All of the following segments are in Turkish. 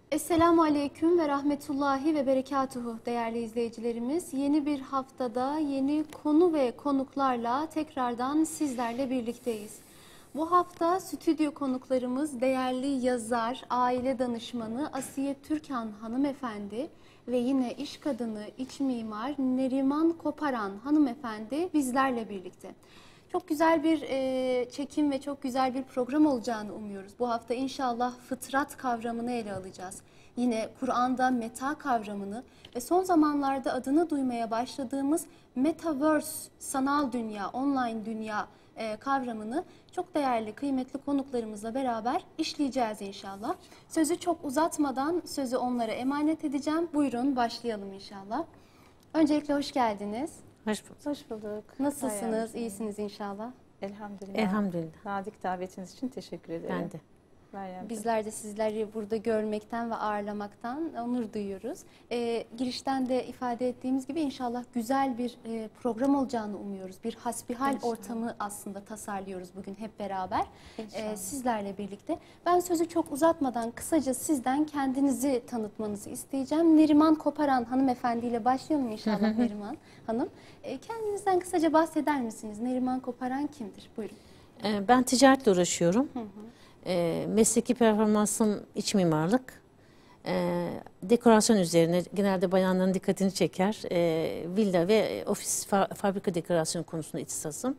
Esselamu Aleyküm ve Rahmetullahi ve Berekatuhu değerli izleyicilerimiz. Yeni bir haftada yeni konu ve konuklarla tekrardan sizlerle birlikteyiz. Bu hafta stüdyo konuklarımız değerli yazar, aile danışmanı Asiye Türkan hanımefendi ve yine iş kadını, iç mimar Neriman Koparan hanımefendi bizlerle birlikte. Çok güzel bir çekim ve çok güzel bir program olacağını umuyoruz. Bu hafta inşallah fıtrat kavramını ele alacağız. Yine Kur'an'da meta kavramını ve son zamanlarda adını duymaya başladığımız metaverse, sanal dünya, online dünya kavramını çok değerli, kıymetli konuklarımızla beraber işleyeceğiz inşallah. Sözü çok uzatmadan sözü onlara emanet edeceğim. Buyurun başlayalım inşallah. Öncelikle hoş geldiniz. Hoş bulduk. Hoş bulduk. Nasılsınız? İyisiniz inşallah. Elhamdülillah. Elhamdülillah. Nazik davetiniz için teşekkür ederim. Ben de. Bizler de sizleri burada görmekten ve ağırlamaktan onur duyuyoruz. Girişten de ifade ettiğimiz gibi inşallah güzel bir program olacağını umuyoruz. Bir hasbihal ortamı aslında tasarlıyoruz bugün hep beraber sizlerle birlikte. Ben sözü çok uzatmadan kısaca sizden kendinizi tanıtmanızı isteyeceğim. Neriman Koparan hanımefendiyle başlayalım inşallah Neriman Hanım. Kendinizden kısaca bahseder misiniz? Neriman Koparan kimdir? Buyurun. Ben ticaretle uğraşıyorum. Mesleki performansım iç mimarlık. Dekorasyon üzerine genelde bayanların dikkatini çeker. Villa ve ofis fabrika dekorasyonu konusunda ihtisasım.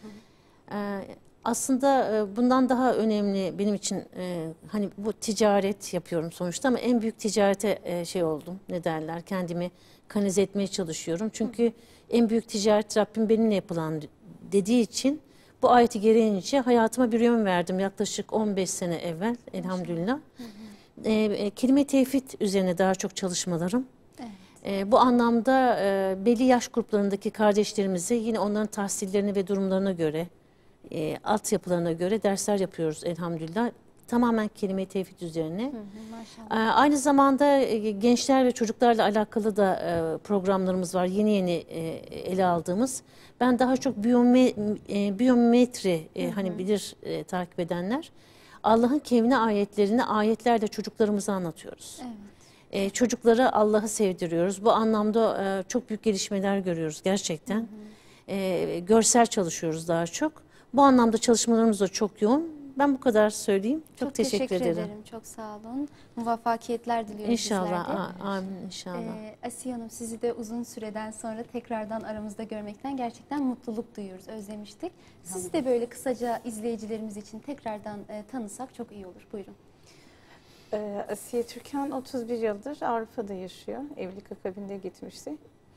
Aslında bundan daha önemli benim için hani bu ticaret yapıyorum sonuçta ama en büyük ticarete şey oldum. Ne derler? Kendimi kanalize etmeye çalışıyorum. Çünkü en büyük ticaret Rabbim benimle yapılan dediği için bu ayeti gereğince hayatıma bir yön verdim yaklaşık 15 sene evvel elhamdülillah. Kelime-i tevhid üzerine daha çok çalışmalarım. Evet. Bu anlamda belli yaş gruplarındaki kardeşlerimize yine onların tahsillerini ve durumlarına göre, altyapılarına göre dersler yapıyoruz elhamdülillah. Tamamen kelime-i tevhid üzerine. Aynı zamanda gençler ve çocuklarla alakalı da programlarımız var. Yeni ele aldığımız. Ben daha çok biyometri hani bilir takip edenler. Allah'ın kevni ayetlerini ayetlerle çocuklarımıza anlatıyoruz. Evet. Çocuklara Allah'ı sevdiriyoruz. Bu anlamda çok büyük gelişmeler görüyoruz gerçekten. Görsel çalışıyoruz daha çok. Bu anlamda çalışmalarımız da çok yoğun. Ben bu kadar söyleyeyim. Çok teşekkür ederim. Çok sağ olun. Muvaffakiyetler diliyoruz İnşallah. Amin inşallah. Asiye Hanım sizi de uzun süreden sonra tekrardan aramızda görmekten gerçekten mutluluk duyuyoruz. Özlemiştik. Sizi de böyle kısaca izleyicilerimiz için tekrardan tanısak çok iyi olur. Buyurun. Asiye Türkan 31 yıldır Avrupa'da yaşıyor. Evlilik akabinde gitmişti.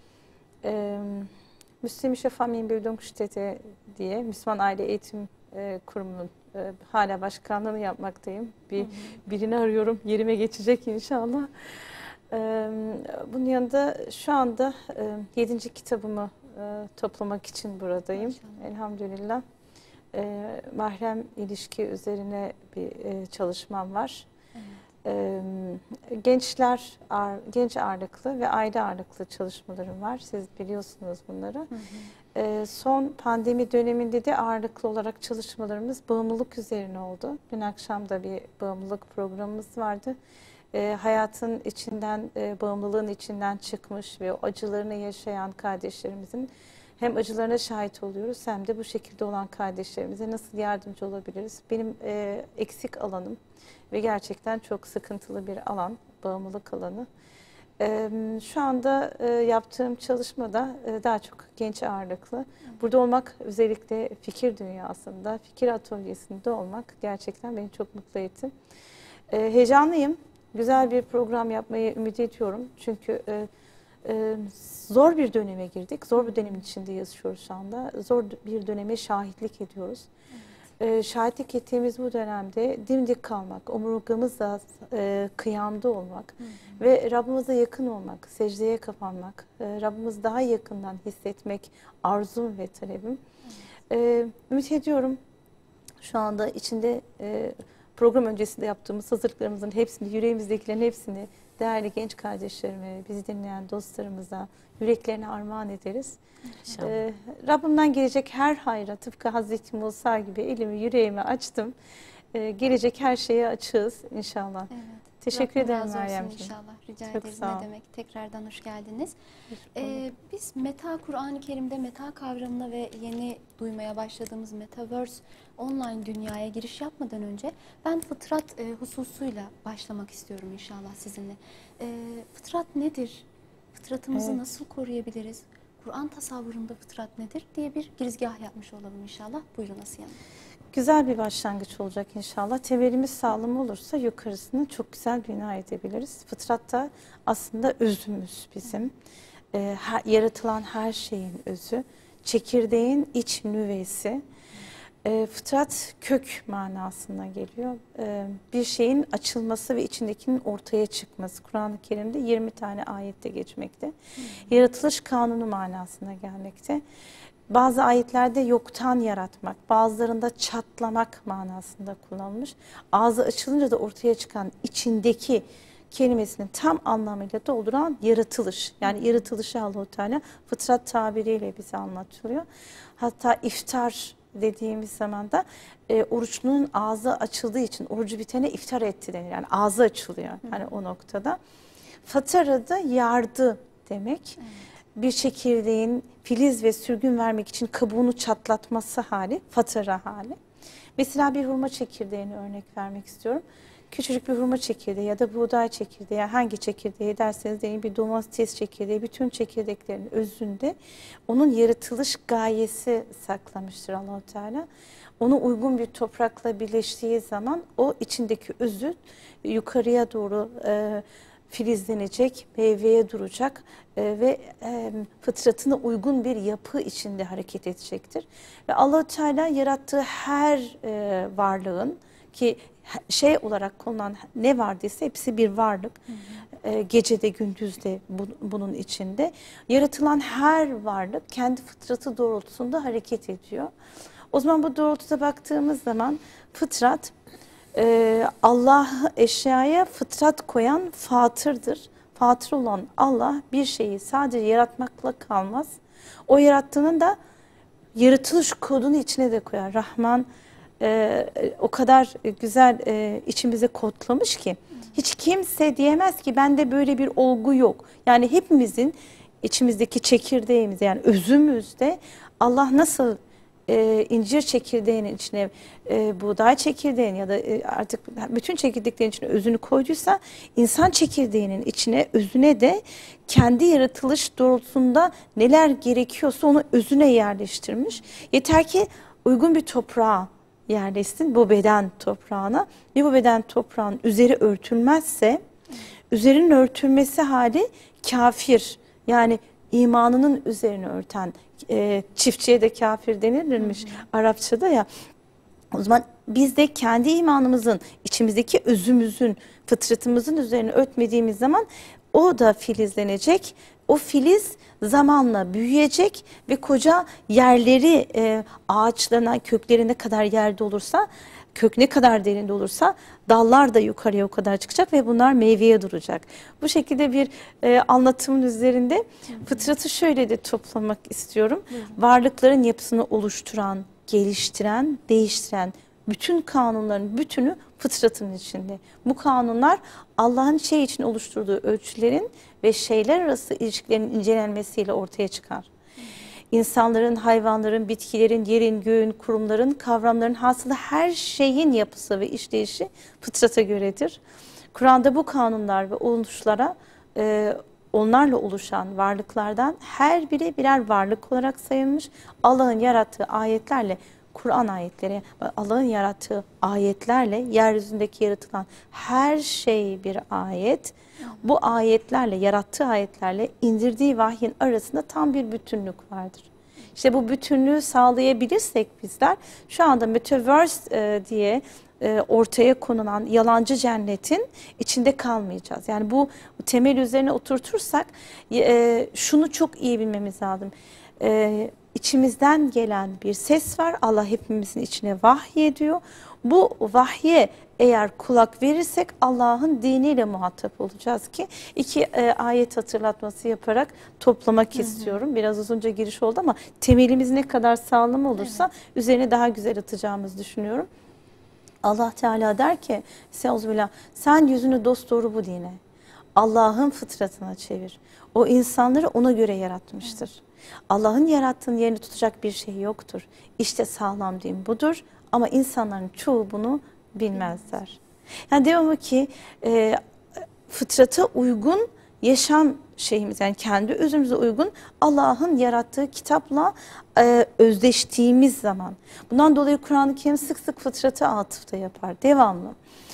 Müslümische Familienbildungsstätte diye Müslüman Aile Eğitim Kurumu'nun hala başkanlığını yapmaktayım. Birini arıyorum, yerime geçecek inşallah. Bunun yanında şu anda 7. kitabımı toplamak için buradayım. Maşallah. Elhamdülillah. Mahrem ilişki üzerine bir çalışmam var. Evet. Genç ağırlıklı ve aile ağırlıklı çalışmalarım var. Siz biliyorsunuz bunları. Son pandemi döneminde de ağırlıklı olarak çalışmalarımız bağımlılık üzerine oldu. Dün akşam da bir bağımlılık programımız vardı. Hayatın içinden, bağımlılığın içinden çıkmış ve o acılarını yaşayan kardeşlerimizin hem acılarına şahit oluyoruz hem de bu şekilde olan kardeşlerimize nasıl yardımcı olabiliriz? Benim eksik alanım ve gerçekten çok sıkıntılı bir alan, bağımlılık alanı. Şu anda yaptığım çalışmada daha çok genç ağırlıklı. Burada olmak özellikle fikir dünyasında, fikir atölyesinde olmak gerçekten beni çok mutlu etti. Heyecanlıyım. Güzel bir program yapmayı ümit ediyorum. Çünkü zor bir döneme girdik. Zor bir dönemin içinde yaşıyoruz şu anda. Zor bir döneme şahitlik ediyoruz. Şahitlik ettiğimiz bu dönemde dimdik kalmak, omurgamızla kıyamda olmak ve Rabbimize yakın olmak, secdeye kapanmak, Rabbimizi daha yakından hissetmek arzum ve talebim. Ümit ediyorum şu anda içinde program öncesinde yaptığımız hazırlıklarımızın hepsini, yüreğimizdekilerin hepsini değerli genç kardeşlerime, bizi dinleyen dostlarımıza yüreklerine armağan ederiz. Rabbimden gelecek her hayra tıpkı Hazreti Musa gibi elimi yüreğimi açtım. Gelecek her şeye açığız inşallah. Evet. Teşekkür Rabbim ederim razı olsun Meryemciğim. inşallah. Rica Çok ederiz, sağ ne ol. demek. Tekrardan hoş geldiniz. Hoş bulduk. Biz meta, Kur'an-ı Kerim'de meta kavramına ve yeni duymaya başladığımız Metaverse online dünyaya giriş yapmadan önce ben fıtrat hususuyla başlamak istiyorum inşallah sizinle. Fıtrat nedir? Fıtratımızı Evet. nasıl koruyabiliriz? Kur'an tasavvurunda fıtrat nedir diye bir girizgah yapmış olalım inşallah. Buyurun Asiye Hanım. Güzel bir başlangıç olacak inşallah. Temelimiz sağlam olursa yukarısını çok güzel bina edebiliriz. Fıtratta aslında özümüz bizim. Yaratılan her şeyin özü. Çekirdeğin iç nüvesi. Fıtrat kök manasına geliyor. Bir şeyin açılması ve içindekinin ortaya çıkması. Kur'an-ı Kerim'de 20 tane ayette geçmekte. Yaratılış kanunu manasına gelmekte. Bazı ayetlerde yoktan yaratmak, bazılarında çatlamak manasında kullanılmış. Ağzı açılınca da ortaya çıkan içindeki kelimesinin tam anlamıyla dolduran yaratılış. Yani yaratılışı Allah-u Teala fıtrat tabiriyle bize anlatılıyor. Hatta iftar dediğimiz zaman da oruçlunun ağzı açıldığı için orucu bitene iftar etti denir. Yani ağzı açılıyor yani o noktada. Fatara da yardı demek. Bir çekirdeğin filiz ve sürgün vermek için kabuğunu çatlatması hali, fatara hali. Mesela bir hurma çekirdeğini örnek vermek istiyorum. Küçücük bir hurma çekirdeği ya da buğday çekirdeği, hangi çekirdeği derseniz deyin, bir domates çekirdeği, bütün çekirdeklerin özünde onun yaratılış gayesi saklamıştır Allah-u Teala. Ona uygun bir toprakla birleştiği zaman o içindeki özü yukarıya doğru filizlenecek, meyveye duracak ve fıtratına uygun bir yapı içinde hareket edecektir. Ve Allah-u Teala yarattığı her varlığın ki şey olarak konulan ne vardıysa hepsi bir varlık. Gecede gündüzde bunun içinde. Yaratılan her varlık kendi fıtratı doğrultusunda hareket ediyor. O zaman bu doğrultuda baktığımız zaman fıtrat Allah eşyaya fıtrat koyan fatırdır. Fatır olan Allah bir şeyi sadece yaratmakla kalmaz. O yarattığının da yaratılış kodunu içine de koyar. Rahman o kadar güzel içimize kodlamış ki hiç kimse diyemez ki bende böyle bir olgu yok. Yani hepimizin içimizdeki çekirdeğimiz yani özümüzde Allah nasıl incir çekirdeğinin içine buğday çekirdeğinin ya da artık bütün çekirdeklerin içine özünü koyduysa insan çekirdeğinin içine özüne de kendi yaratılış doğrultusunda neler gerekiyorsa onu özüne yerleştirmiş. Yeter ki uygun bir toprağa yerleşsin bu beden toprağına ve bu beden toprağın üzeri örtülmezse üzerinin örtülmesi hali kafir yani imanının üzerine örten çiftçiye de kafir denilirmiş Arapçada ya. O zaman biz de kendi imanımızın içimizdeki özümüzün fıtratımızın üzerine örtmediğimiz zaman o da filizlenecek. O filiz zamanla büyüyecek ve koca yerleri ağaçlarına köklerine kadar yerde olursa kök ne kadar derinde olursa dallar da yukarıya o kadar çıkacak ve bunlar meyveye duracak. Bu şekilde bir anlatımın üzerinde fıtratı şöyle de toplamak istiyorum. Varlıkların yapısını oluşturan, geliştiren, değiştiren bütün kanunların bütünü fıtratın içinde. Bu kanunlar Allah'ın şey için oluşturduğu ölçülerin ve şeyler arası ilişkilerin incelenmesiyle ortaya çıkar. İnsanların, hayvanların, bitkilerin, yerin, göğün, kurumların, kavramların hasılı her şeyin yapısı ve işleyişi fıtrata göredir. Kur'an'da bu kanunlar ve oluşlara onlarla oluşan varlıklardan her biri birer varlık olarak sayılmış. Allah'ın yarattığı ayetlerle Kur'an ayetleri, Allah'ın yarattığı ayetlerle yeryüzündeki yaratılan her şey bir ayet. Bu ayetlerle, yarattığı ayetlerle indirdiği vahyin arasında tam bir bütünlük vardır. İşte bu bütünlüğü sağlayabilirsek bizler şu anda Metaverse diye ortaya konulan yalancı cennetin içinde kalmayacağız. Yani bu temel üzerine oturtursak şunu çok iyi bilmemiz lazım. İçimizden gelen bir ses var. Allah hepimizin içine vahyediyor. Bu vahye eğer kulak verirsek Allah'ın diniyle muhatap olacağız ki iki ayet hatırlatması yaparak toplamak istiyorum. Biraz uzunca giriş oldu ama temelimiz ne kadar sağlam olursa üzerine daha güzel atacağımızı düşünüyorum. Allah Teala der ki Seuzbillah, sen yüzünü dosdoğru bu dine, Allah'ın fıtratına çevir. O insanları ona göre yaratmıştır. Allah'ın yarattığın yerini tutacak bir şey yoktur. İşte sağlam din budur ama insanların çoğu bunu bilmezler. Yani devamı ki fıtrata uygun yaşam şeyimiz, yani kendi özümüze uygun Allah'ın yarattığı kitapla özdeştiğimiz zaman. Bundan dolayı Kur'an-ı Kerim sık sık fıtratı atıfta yapar devamlı.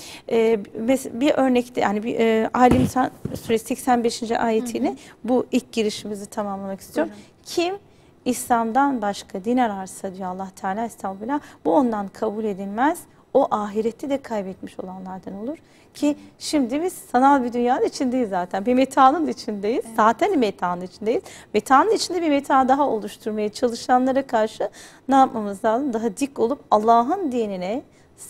Bir örnekte, yani Ali İmran Suresi 85. ayetiyle bu ilk girişimizi tamamlamak istiyorum. Kim İslam'dan başka din ararsa diyor Allah Teala, estağfurullah, bu ondan kabul edilmez. O ahirette de kaybetmiş olanlardan olur. Ki şimdi biz sanal bir dünyanın içindeyiz zaten. Bir metanın içindeyiz. Evet. Zaten metanın içindeyiz. Metanın içinde bir meta daha oluşturmaya çalışanlara karşı ne yapmamız lazım? Daha dik olup Allah'ın dinine,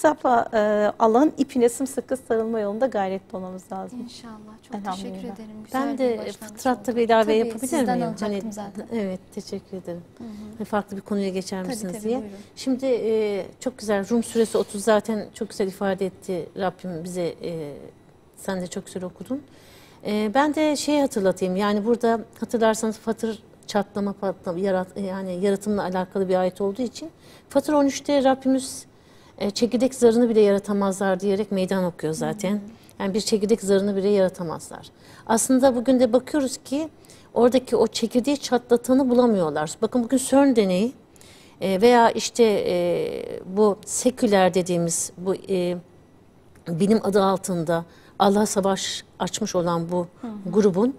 Allah'ın ipine sımsıkı sarılma yolunda gayretli olmamız lazım. İnşallah. Çok teşekkür ederim. Güzel Ben de fıtratta bir ilave yapabilir miyim? Sizden alacaktım zaten. Evet, teşekkür ederim. Farklı bir konuya geçer misiniz tabii, diye. buyurun. Şimdi çok güzel, Rum suresi 30 zaten çok güzel ifade etti Rabbim bize. Sen de çok güzel okudun. Ben de şeyi hatırlatayım. Yani burada hatırlarsanız Fatır çatlama, yani yaratımla alakalı bir ayet olduğu için Fatır 13'te Rabbimiz çekirdek zarını bile yaratamazlar diyerek meydan okuyor zaten. Yani bir çekirdek zarını bile yaratamazlar. Aslında bugün de bakıyoruz ki oradaki o çekirdeği çatlatanı bulamıyorlar. Bakın bugün CERN deneyi veya işte bu seküler dediğimiz bu bilim adı altında Allah'a savaş açmış olan bu grubun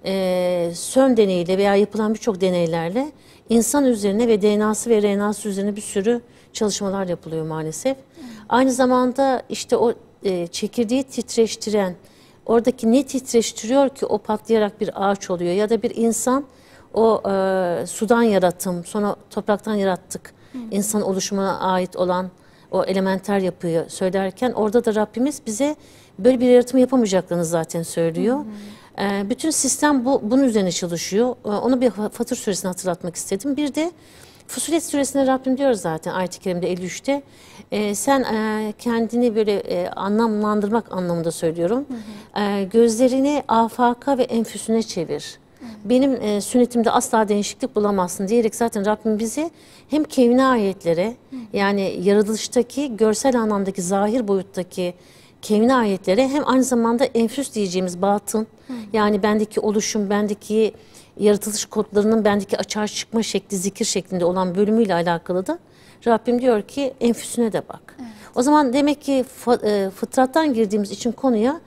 CERN deneyiyle veya yapılan birçok deneylerle insan üzerine ve DNA'sı ve RNA'sı üzerine bir sürü çalışmalar yapılıyor maalesef. Aynı zamanda işte o çekirdeği titreştiren, oradaki ne titreştiriyor ki o patlayarak bir ağaç oluyor ya da bir insan o sudan yaratım, sonra topraktan yarattık insan oluşumuna ait olan o elementer yapıyı söylerken orada da Rabbimiz bize böyle bir yaratım yapamayacaklarını zaten söylüyor. Bütün sistem bunun üzerine çalışıyor. Onu bir Fatır suresini hatırlatmak istedim. Bir de Fussilet suresinde Rabbim diyor zaten ayet-i kerimde 53'te sen kendini böyle anlamlandırmak anlamında söylüyorum. Gözlerini afaka ve enfüsüne çevir. Benim sünnetimde asla değişiklik bulamazsın diyerek zaten Rabbim bizi hem kevni ayetlere yani yaratılıştaki görsel anlamdaki zahir boyuttaki kevni ayetlere hem aynı zamanda enfüs diyeceğimiz batın yani bendeki oluşum, bendeki yaratılış kodlarının bendeki açığa çıkma şekli, zikir şeklinde olan bölümüyle alakalı da Rabbim diyor ki enfüsüne de bak. Evet. O zaman demek ki fıtrattan girdiğimiz için konuya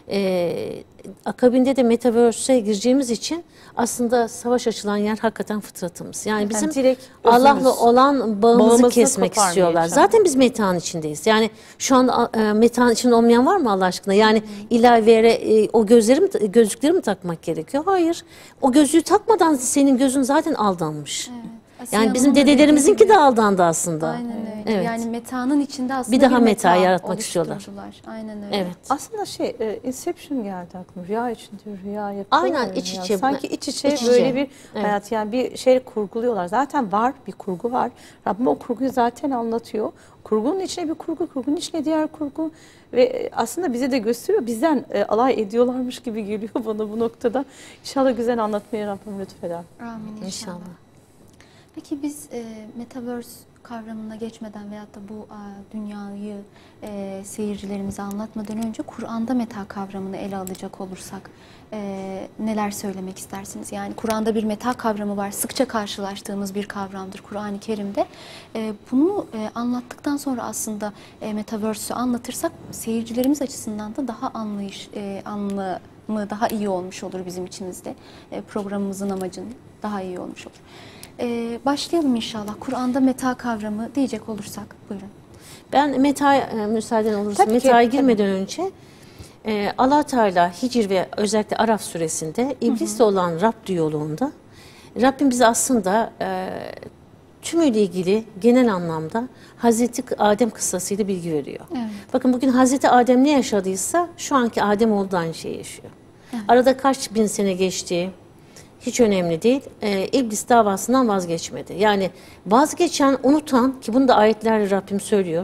akabinde de metaverse'e gireceğimiz için aslında savaş açılan yer hakikaten fıtratımız. Yani bizim Allah'la olan bağımızı kesmek istiyorlar. Zaten biz metanın içindeyiz. Yani şu an metanın içinde olmayan var mı Allah aşkına? Yani illa o gözlükleri mi takmak gerekiyor? Hayır. O gözlüğü takmadan senin gözün zaten aldanmış. Evet. Yani bizim dedelerimizinki de aldandı aslında. Aynen öyle. Evet. Yani metanın içinde aslında bir daha meta yaratmak istiyorlar. Aynen öyle. Evet. Aslında Inception geldi aklıma. Rüya içinde rüya yapıyorlar. Aynen iç içe. Sanki iç içe böyle bir hayat, yani bir şey kurguluyorlar. Zaten var, bir kurgu var. Rabbim o kurguyu zaten anlatıyor. Kurgunun içine bir kurgu, kurgunun içine diğer kurgu ve aslında bize de gösteriyor. Bizden alay ediyorlarmış gibi geliyor bana bu noktada. İnşallah güzel anlatmaya Rabbim lütfeder. Amin inşallah. Peki biz Metaverse kavramına geçmeden veyahut da bu dünyayı seyircilerimize anlatmadan önce Kur'an'da meta kavramını ele alacak olursak neler söylemek istersiniz? Yani Kur'an'da bir meta kavramı var. Sıkça karşılaştığımız bir kavramdır Kur'an-ı Kerim'de. Bunu anlattıktan sonra aslında Metaverse'ü anlatırsak seyircilerimiz açısından da daha anlamı daha iyi olmuş olur bizim içimizde. Programımızın amacının daha iyi olmuş olur. Başlayalım inşallah. Kur'an'da meta kavramı diyecek olursak buyurun. Ben müsaaden olursa meta'ya girmeden önce Allah Teala Hicr ve özellikle Araf suresinde iblisle olan Rab diyaloğunda Rabbim bize aslında tümüyle ilgili genel anlamda Hazreti Adem kıssasıyla bilgi veriyor. Evet. Bakın bugün Hazreti Adem ne yaşadıysa şu anki Adem olduğu aynı şeyi yaşıyor. Evet. Arada kaç bin sene geçti hiç önemli değil. İblis davasından vazgeçmedi. Yani vazgeçen, unutan ki bunu da ayetlerle Rabbim söylüyor.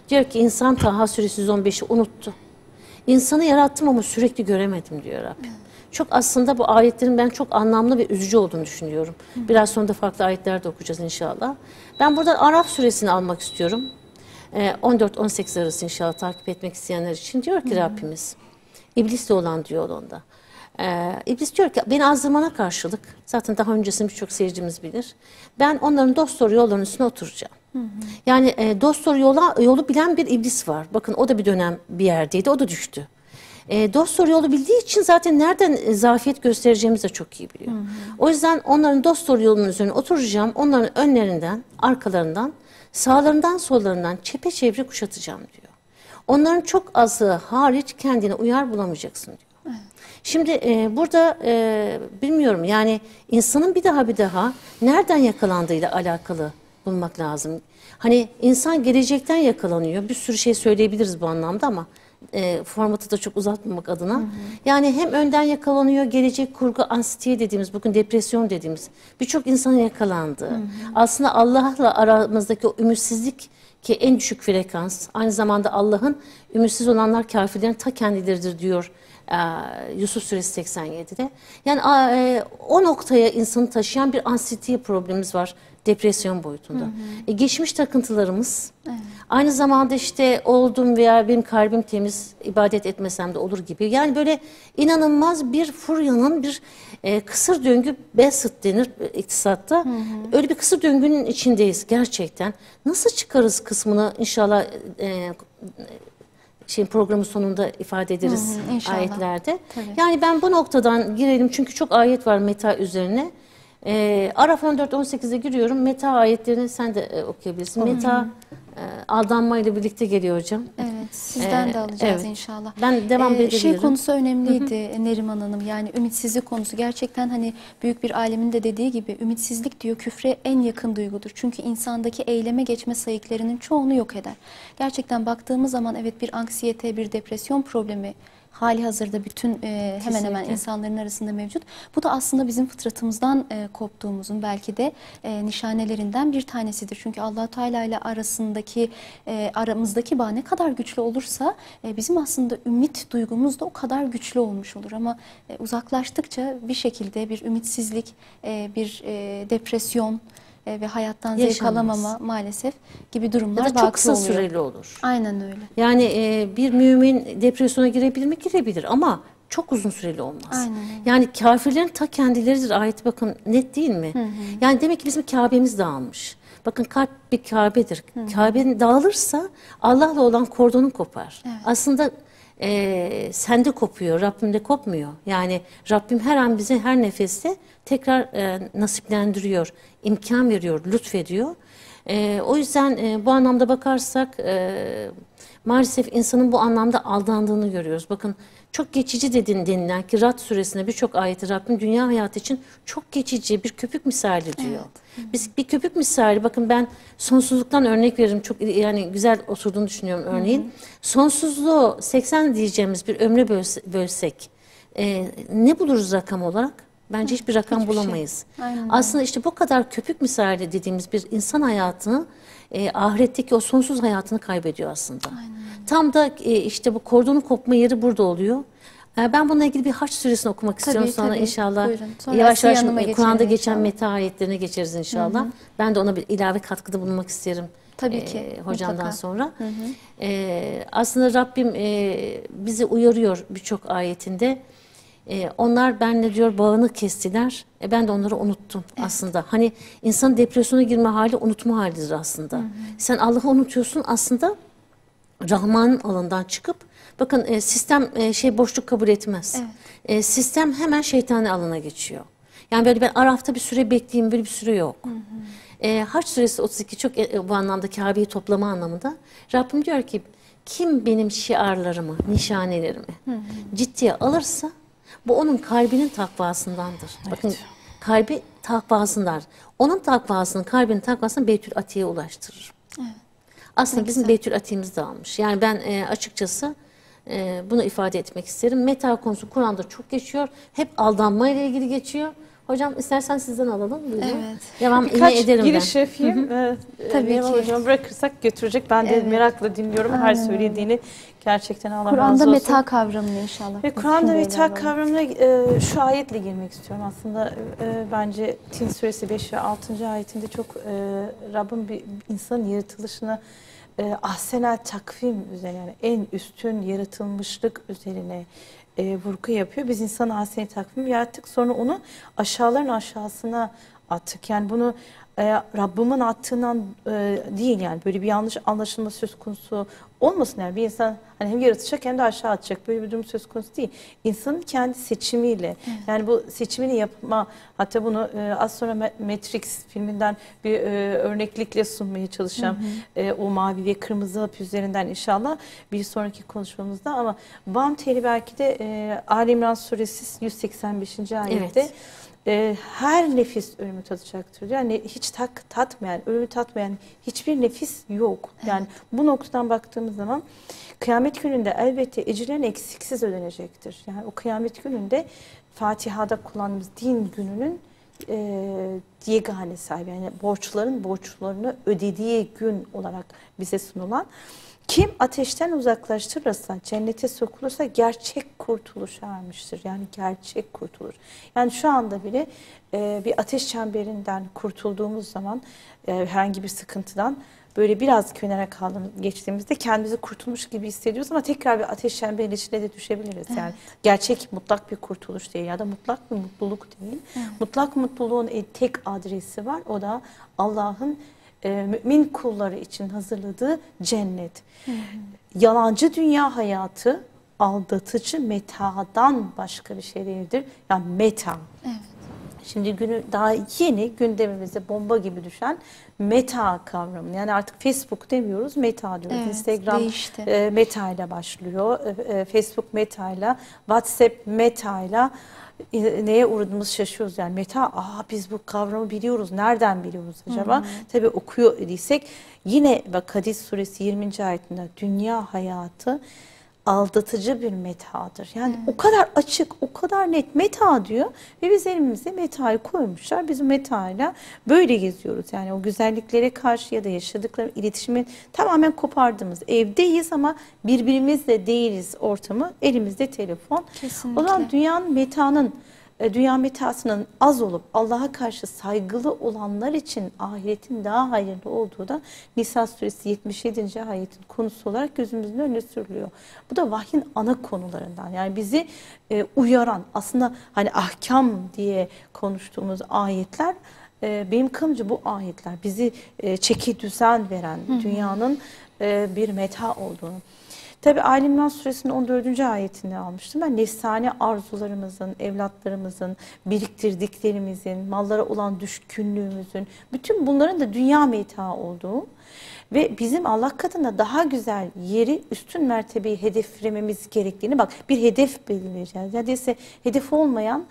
Diyor ki insan Taha suresi 115'i unuttu. İnsanı yarattım ama sürekli göremedim diyor Rabbim. Çok aslında bu ayetlerin ben çok anlamlı ve üzücü olduğunu düşünüyorum. Biraz sonra da farklı ayetler de okuyacağız inşallah. Ben buradan Araf suresini almak istiyorum. 14-18 arası inşallah takip etmek isteyenler için diyor ki Rabbimiz, İblisle olan diyor onda. İblis diyor ki beni azdırmana karşılık, zaten daha öncesini birçok seyircimiz bilir, ben onların dost doğru yolların üstüne oturacağım. Yani dost doğru yolu bilen bir iblis var. Bakın o da bir dönem bir yerdeydi, o da düştü. Dost doğru yolu bildiği için zaten nereden zafiyet göstereceğimizi de çok iyi biliyor. O yüzden onların dost doğru yolunun üzerine oturacağım, onların önlerinden, arkalarından, sağlarından, sollarından çepeçevre kuşatacağım diyor. Onların çok azı hariç kendine uyar bulamayacaksın diyor. Şimdi burada bilmiyorum yani insanın bir daha nereden yakalandığıyla alakalı bulmak lazım. Hani insan gelecekten yakalanıyor. Bir sürü şey söyleyebiliriz bu anlamda ama formatı da çok uzatmamak adına. Yani hem önden yakalanıyor, gelecek kurgu, anksiyete dediğimiz, bugün depresyon dediğimiz birçok insanın yakalandığı. Aslında Allah'la aramızdaki o ümitsizlik ki en düşük frekans, aynı zamanda Allah'ın ümitsiz olanlar kafirlerin ta kendileridir diyor Yusuf suresi 87'de. Yani o noktaya insanı taşıyan bir anksiyete problemimiz var depresyon boyutunda. Geçmiş takıntılarımız, aynı zamanda işte oldum veya benim kalbim temiz, ibadet etmesem de olur gibi. Yani böyle inanılmaz bir furyanın bir kısır döngü, basit denir iktisatta. Öyle bir kısır döngünün içindeyiz gerçekten. Nasıl çıkarız kısmını inşallah programın sonunda ifade ederiz ayetlerde. Tabii. Yani ben bu noktadan girelim çünkü çok ayet var meta üzerine. Araf 14-18'e giriyorum. Meta ayetlerini sen de okuyabilirsin. Meta aldanmayla birlikte geliyor hocam. Evet, sizden de alacağız inşallah. Ben devam edebilirim. Şey konusu önemliydi Neriman Hanım. Yani ümitsizlik konusu gerçekten hani büyük bir alemin de dediği gibi ümitsizlik diyor küfre en yakın duygudur. Çünkü insandaki eyleme geçme sayıklarının çoğunu yok eder. Gerçekten baktığımız zaman evet bir anksiyete, bir depresyon problemi hali hazırda bütün hemen hemen insanların arasında mevcut. Bu da aslında bizim fıtratımızdan koptuğumuzun belki de nişanelerinden bir tanesidir. Çünkü Allah Teala ile aramızdaki bağ ne kadar güçlü olursa bizim aslında ümit duygumuz da o kadar güçlü olmuş olur. Ama uzaklaştıkça bir şekilde bir ümitsizlik, bir depresyon ve hayattan zevk alamama maalesef gibi durumlar ya da çok kısa oluyor. Süreli olur. Aynen öyle. Yani bir mümin depresyona girebilir mi? Girebilir ama çok uzun süreli olmaz. Aynen. Yani kafirlerin ta kendileridir ayeti bakın net değil mi? Yani demek ki bizim Kabe'miz dağılmış. Bakın kalp bir Kabe'dir. Kabe'nin dağılırsa Allah'la olan kordonun kopar. Evet. Aslında sende kopuyor, Rabbimde kopmuyor. Yani Rabbim her an bize her nefeste tekrar nasiplendiriyor, imkan veriyor, lütfediyor. O yüzden bu anlamda bakarsak maalesef insanın bu anlamda aldandığını görüyoruz. Bakın çok geçici denilen ki Rad suresinde birçok ayeti Rabbim dünya hayatı için çok geçici bir köpük misali diyor. Evet. Biz bir köpük misali bakın ben sonsuzluktan örnek veririm. Çok yani güzel oturduğunu düşünüyorum örneğin. Sonsuzluğu 80 diyeceğimiz bir ömre bölsek ne buluruz rakam olarak? Bence hiçbir rakam bulamayız. Aslında işte bu kadar köpük misali dediğimiz bir insan hayatını ahiretteki o sonsuz hayatını kaybediyor aslında. Tam da işte bu kordonun kopma yeri burada oluyor. Ben bununla ilgili bir Haç suresini okumak istiyorum. Sonra inşallah yavaş yavaş Kur'an'da geçen meta ayetlerine geçeriz inşallah. Ben de ona bir ilave katkıda bulunmak isterim. Tabii ki. Hocamdan mutlaka. Sonra. Aslında Rabbim bizi uyarıyor birçok ayetinde. Onlar benimle diyor bağını kestiler. Ben de onları unuttum aslında. Hani insanın depresyona girme hali unutma halidir aslında. Sen Allah'ı unutuyorsun aslında Rahman'ın alanından çıkıp bakın sistem boşluk kabul etmez. Sistem hemen şeytani alana geçiyor. Yani böyle ben Araf'ta bir süre bekleyeyim böyle bir süre yok. Haç suresi 32 çok bu anlamda Kabe'yi toplama anlamında. Rabbim diyor ki kim benim şiarlarımı, nişanelerimi ciddiye alırsa bu onun kalbinin takvasındandır. Evet. Bakın kalbi takvasından. Onun takvasını, kalbinin takvasını Beytül Atiye'ye ulaştırır. Evet. Aslında bizim Beytül Atiye'miz dağılmış. Yani ben açıkçası bunu ifade etmek isterim. Meta konusu Kur'an'da çok geçiyor. Hep aldanmayla ilgili geçiyor. Hocam istersen sizden alalım. Buyurun. Evet. Devam Birkaç yine ederim giriş ben. yapayım. Tabii Neriman ki. Hocam bırakırsak götürecek. Ben de Evet. merakla dinliyorum her Aynen öyle. söylediğini. Gerçekten Allah razı Kur'an'da olsun. meta kavramını inşallah. Ve biz Kur'an'da şimdi ele meta alalım. kavramına şu ayetle girmek istiyorum. Aslında bence Tin suresi 5 ve 6. ayetinde çok Rabbim bir insanın yaratılışını ahsenel takvim üzerine, yani en üstün yaratılmışlık üzerine vurgu yapıyor. Biz insan ahsenel takvim yarattık, sonra onu aşağıların aşağısına attık. Yani bunu Rabbimin attığından değil, yani böyle bir yanlış anlaşılma söz konusu olmasın. Yani bir insan hani hem yaratacak hem de aşağı atacak, böyle bir durum söz konusu değil. İnsanın kendi seçimiyle, yani bu seçimini yapma, hatta bunu az sonra Matrix filminden bir örneklikle sunmaya çalışacağım. O mavi ve kırmızı hap üzerinden inşallah bir sonraki konuşmamızda. Ama Bam teli belki de Ali İmran suresi 185. ayette Evet. her nefis ölümü tadacaktır. Yani hiç tatmayan, ölümü tatmayan hiçbir nefis yok. Yani bu noktadan baktığımız zaman kıyamet gününde elbette ecirlerin eksiksiz ödenecektir. Yani o kıyamet gününde Fatiha'da kullandığımız din gününün yegane sahibi, yani borçlarını ödediği gün olarak bize sunulan, kim ateşten uzaklaştırırsa, cennete sokulursa gerçek kurtuluş ermiştir. Yani gerçek kurtuluş. Yani şu anda bile bir ateş çemberinden kurtulduğumuz zaman, herhangi bir sıkıntıdan böyle biraz kenara geçtiğimizde kendimizi kurtulmuş gibi hissediyoruz ama tekrar bir ateş çemberinin içine de düşebiliriz. Yani gerçek mutlak bir kurtuluş değil ya da mutlak bir mutluluk değil. Mutlak mutluluğun tek adresi var. O da Allah'ın mümin kulları için hazırladığı cennet. Yalancı dünya hayatı aldatıcı metadan başka bir şey değildir. Yani meta. Evet. Şimdi daha yeni gündemimize bomba gibi düşen meta kavramı. Yani artık Facebook demiyoruz, meta diyoruz. Evet, Instagram değişti. meta ile başlıyor. Facebook meta ile, WhatsApp meta ile, neye uğradığımız şaşıyoruz. Yani meta, biz bu kavramı biliyoruz. Nereden biliyoruz acaba? Tabii okuyor idiysek yine bak Hadis suresi 20. ayetinde dünya hayatı aldatıcı bir metadır. Yani o kadar açık, o kadar net meta diyor ve biz elimize metayı koymuşlar. Biz metayla böyle geziyoruz. Yani o güzelliklere karşı ya da yaşadıkları iletişimi tamamen kopardığımız, evdeyiz ama birbirimizle değiliz ortamı, elimizde telefon. Kesinlikle. O zaman dünya metasının az olup Allah'a karşı saygılı olanlar için ahiretin daha hayırlı olduğu da Nisa suresi 77. ayetin konusu olarak gözümüzün önüne sürülüyor. Bu da vahyin ana konularından. Yani bizi uyaran, aslında hani ahkam diye konuştuğumuz ayetler, benim kanımca bu ayetler bizi çeki düzen veren, dünyanın bir meta olduğunu. Tabi Ali İmran suresinin 14. ayetini almıştım. Ben nefsane arzularımızın, evlatlarımızın, biriktirdiklerimizin, mallara olan düşkünlüğümüzün, bütün bunların da dünya meta olduğu ve bizim Allah katında daha güzel yeri, üstün mertebeyi hedeflememiz gerektiğini, bak bir hedef belirleyeceğiz. Neredeyse hedef olmayan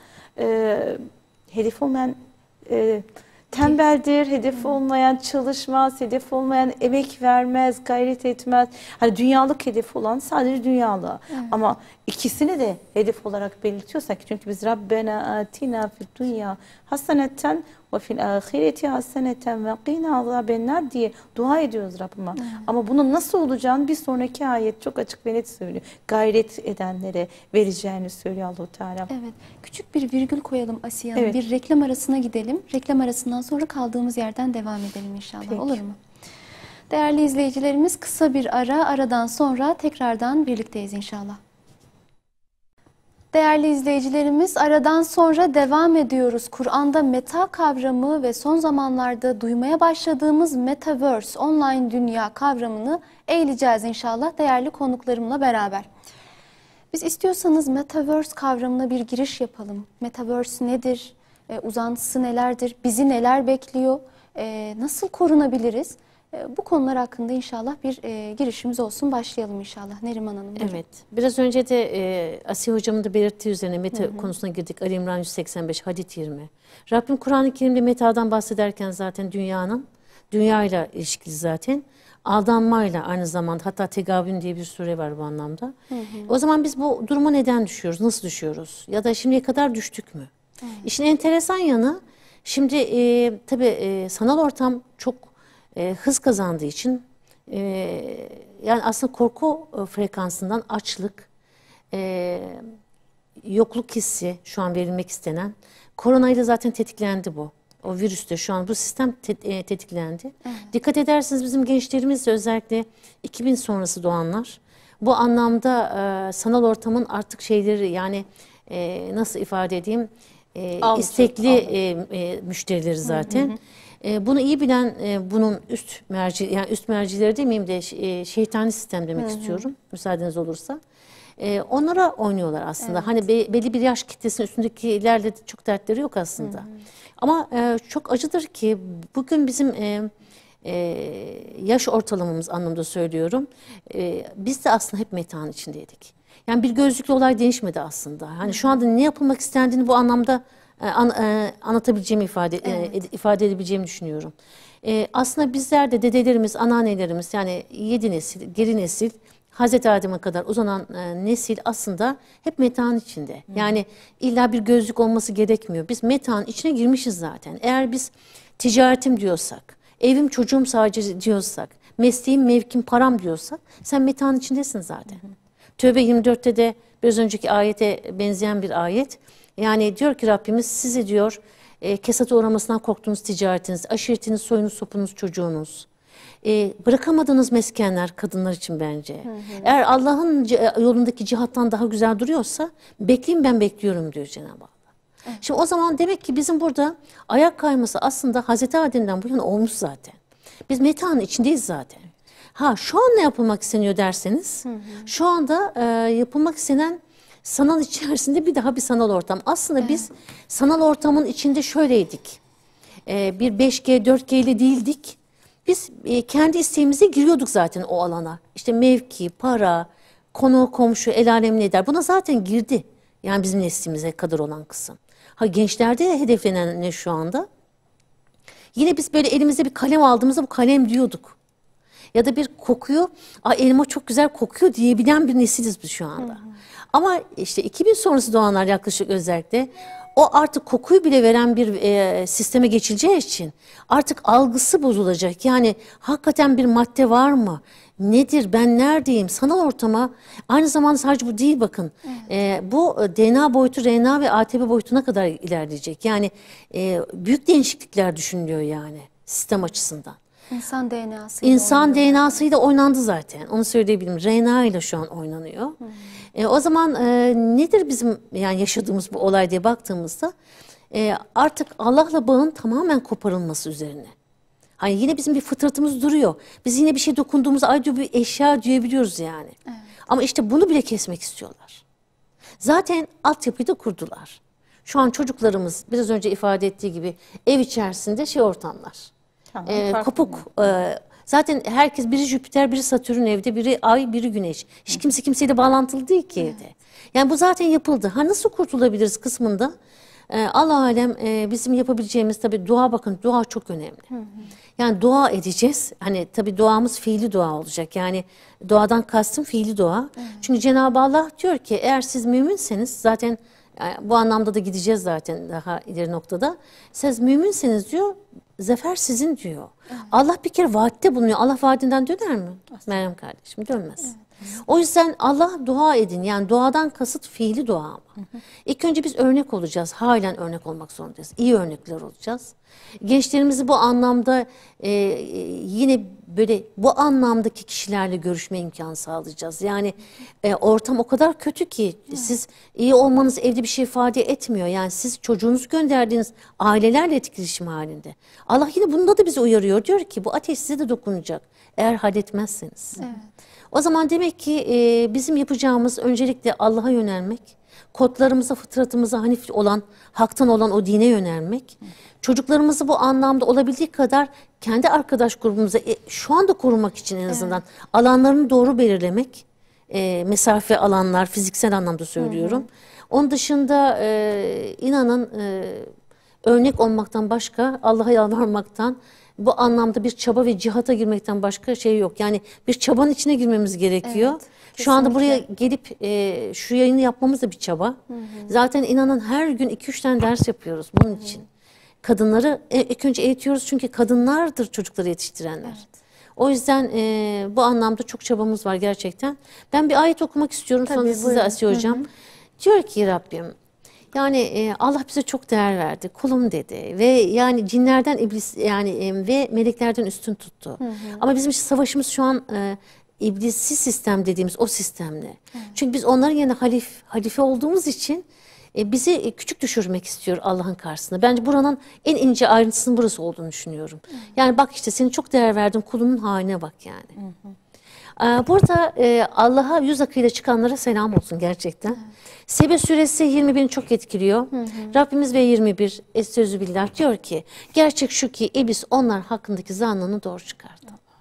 tembeldir, hedef olmayan çalışmaz, hedef olmayan emek vermez, gayret etmez. Hani dünyalık hedef olan sadece dünyalı. Ama ikisini de hedef olarak belirtiyorsak, çünkü biz Rabbena atina fid dünya haseneten ve fil ahireti haseneten ve qina azabennar diye dua ediyoruz Rabbime. Ama bunun nasıl olacağını bir sonraki ayet çok açık ve net söylüyor. Gayret edenlere vereceğini söylüyor Allah-u Teala. Evet. Küçük bir virgül koyalım Asiye Hanım. Evet. Bir reklam arasına gidelim. Reklam arasından sonra kaldığımız yerden devam edelim inşallah. Peki. Olur mu? Değerli izleyicilerimiz, kısa bir aradan sonra tekrardan birlikteyiz inşallah. Değerli izleyicilerimiz, aradan sonra devam ediyoruz. Kur'an'da meta kavramı ve son zamanlarda duymaya başladığımız metaverse, online dünya kavramını eğileceğiz inşallah değerli konuklarımla beraber. Biz istiyorsanız metaverse kavramına bir giriş yapalım. Metaverse nedir? Uzantısı nelerdir? Bizi neler bekliyor? Nasıl korunabiliriz? Bu konular hakkında inşallah bir girişimiz olsun. Başlayalım inşallah. Neriman Hanım. Buyurun. Evet. Biraz önce de Asiye Hocam'ın da belirttiği üzerine meta konusuna girdik. Ali İmran 185, Hadid 20. Rabbim Kur'an-ı Kerim'de metadan bahsederken zaten dünyayla ilişkili zaten. Aldanmayla aynı zamanda, hatta Tegabün diye bir sure var bu anlamda. O zaman biz bu duruma neden düşüyoruz? Nasıl düşüyoruz? Ya da şimdiye kadar düştük mü? İşin enteresan yanı, şimdi tabii sanal ortam çok hız kazandığı için yani aslında korku frekansından açlık, yokluk hissi şu an verilmek istenen. Koronayla zaten tetiklendi bu. O virüste şu an bu sistem tetiklendi. Dikkat ederseniz bizim gençlerimiz de özellikle 2000 sonrası doğanlar bu anlamda sanal ortamın artık şeyleri yani nasıl ifade edeyim istekli müşterileri zaten. Bunu iyi bilen bunun üst mercileri demeyeyim de şeytani sistem demek istiyorum müsaadeniz olursa. Onlara oynuyorlar aslında. Hani belli bir yaş kitlesinin üstündekilerle de çok dertleri yok aslında. Ama çok acıdır ki bugün bizim yaş ortalamamız anlamda söylüyorum. Biz de aslında hep metanın içindeydik. Yani bir gözlüklü olay değişmedi aslında. Hani şu anda ne yapılmak istendiğini bu anlamda anlatabileceğimi ifade edebileceğimi düşünüyorum. Aslında bizler de dedelerimiz, anneannelerimiz yani 7 nesil, geri nesil Hazreti Adem'e kadar uzanan nesil aslında hep metanın içinde. Yani illa bir gözlük olması gerekmiyor. Biz metanın içine girmişiz zaten. Eğer biz ticaretim diyorsak, evim çocuğum sadece diyorsak, mesleğim, mevkim, param diyorsak sen metanın içindesin zaten. Tövbe 24'te de biraz önceki ayete benzeyen bir ayet. Yani diyor ki Rabbimiz sizi diyor kesata uğramasından korktuğunuz ticaretiniz, aşiretiniz, soyunuz, sopunuz, çocuğunuz. Bırakamadığınız meskenler kadınlar için bence. Eğer Allah'ın yolundaki cihattan daha güzel duruyorsa bekleyin ben bekliyorum diyor Cenab-ı Allah. Şimdi o zaman demek ki bizim burada ayak kayması aslında Hazreti Adem'den bu yana olmuş zaten. Biz metanın içindeyiz zaten. Ha şu an ne yapılmak isteniyor derseniz şu anda yapılmak istenen sanal içerisinde bir sanal ortam. Aslında biz sanal ortamın içinde şöyleydik. Bir 5G, 4G ile değildik. Biz kendi isteğimize giriyorduk zaten o alana. İşte mevki, para, konu, komşu, el alem ne der? Buna zaten girdi. Yani bizim neslimize kadar olan kısım. Ha gençlerde de hedeflenen ne şu anda? Yine biz böyle elimize bir kalem aldığımızda bu kalem diyorduk. Ya da bir kokuyu, elma çok güzel kokuyor diyebilen bir nesiliz biz şu anda. Ama işte 2000 sonrası doğanlar yaklaşık özellikle o artık kokuyu bile veren bir sisteme geçileceği için artık algısı bozulacak. Yani hakikaten bir madde var mı? Nedir? Ben neredeyim? Sanal ortama aynı zamanda sadece bu değil bakın. Bu DNA boyutu, RNA ve ATP boyutuna kadar ilerleyecek. Yani büyük değişiklikler düşünülüyor yani sistem açısından. İnsan DNA'sı. İnsan DNA'sıyla oynandı zaten. Onu söyleyebilirim. RNA ile şu an oynanıyor. O zaman nedir bizim yani yaşadığımız bu olay diye baktığımızda artık Allah'la bağın tamamen koparılması üzerine. Hani yine bizim bir fıtratımız duruyor. Biz yine bir şey dokunduğumuzda ay diyor bir eşya diyebiliyoruz yani. Evet. Ama işte bunu bile kesmek istiyorlar. Zaten altyapıyı da kurdular. Şu an çocuklarımız biraz önce ifade ettiği gibi ev içerisinde ortamlar. Tamam, kopuk. Zaten herkes biri Jüpiter, biri Satürn evde, biri Ay, biri Güneş. Hiç kimse kimseyle bağlantılı değil ki evde. Yani bu zaten yapıldı. Ha nasıl kurtulabiliriz kısmında? Allah alem bizim yapabileceğimiz tabii dua bakın dua çok önemli. Yani dua edeceğiz. Hani tabii duamız fiili dua olacak. Yani duadan kastım fiili dua. Çünkü Cenab-ı Allah diyor ki eğer siz müminseniz zaten bu anlamda da gideceğiz zaten daha ileri noktada. Siz müminseniz diyor zafer sizin diyor. Allah bir kere vaatte bulunuyor. Allah vaadinden döner mi? Meryem kardeşim dönmez. O yüzden Allah dua edin. Yani duadan kasıt fiili dua ama. İlk önce biz örnek olacağız. Halen örnek olmak zorundayız. İyi örnekler olacağız. Gençlerimizi bu anlamda yine böyle bu anlamdaki kişilerle görüşme imkanı sağlayacağız. Yani ortam o kadar kötü ki siz iyi olmanız evde bir şey ifade etmiyor. Yani siz çocuğunuzu gönderdiğiniz ailelerle etkileşim halinde. Allah yine bunda da bizi uyarıyor. Diyor ki bu ateş size de dokunacak eğer halletmezseniz. Evet. O zaman demek ki bizim yapacağımız öncelikle Allah'a yönelmek, kodlarımıza, fıtratımıza hanif olan, haktan olan o dine yönelmek, çocuklarımızı bu anlamda olabildiği kadar kendi arkadaş grubumuza şu anda korumak için en azından alanlarını doğru belirlemek, mesafe alanlar, fiziksel anlamda söylüyorum. Onun dışında inanın örnek olmaktan başka, Allah'a yalvarmaktan Bu anlamda bir çaba ve cihata girmekten başka şey yok. Yani bir çabanın içine girmemiz gerekiyor. Evet, Şu anda buraya kesinlikle. gelip şu yayını yapmamız da bir çaba. Zaten inanın her gün 2-3 tane ders yapıyoruz bunun için. Kadınları ilk önce eğitiyoruz çünkü kadınlardır çocukları yetiştirenler. Evet. O yüzden bu anlamda çok çabamız var gerçekten. Ben bir ayet okumak istiyorum sonra Tabii, size buyurun. Asiye Hocam. Diyor ki Rabbim, yani Allah bize çok değer verdi, kulum dedi ve yani cinlerden iblis yani ve meleklerden üstün tuttu. Ama bizim savaşımız şu an iblisi sistem dediğimiz o sistemle. Çünkü biz onların yerine halife olduğumuz için bizi küçük düşürmek istiyor Allah'ın karşısında. Bence buranın en ince ayrıntısının burası olduğunu düşünüyorum. Yani bak işte seni çok değer verdim, kulunun haline bak yani. Burada Allah'a yüz akıyla çıkanlara selam olsun gerçekten. Sebe suresi 20 beni çok etkiliyor. Rabbimiz ve 21 Estağfirullah diyor ki gerçek şu ki iblis onlar hakkındaki zannını doğru çıkardı.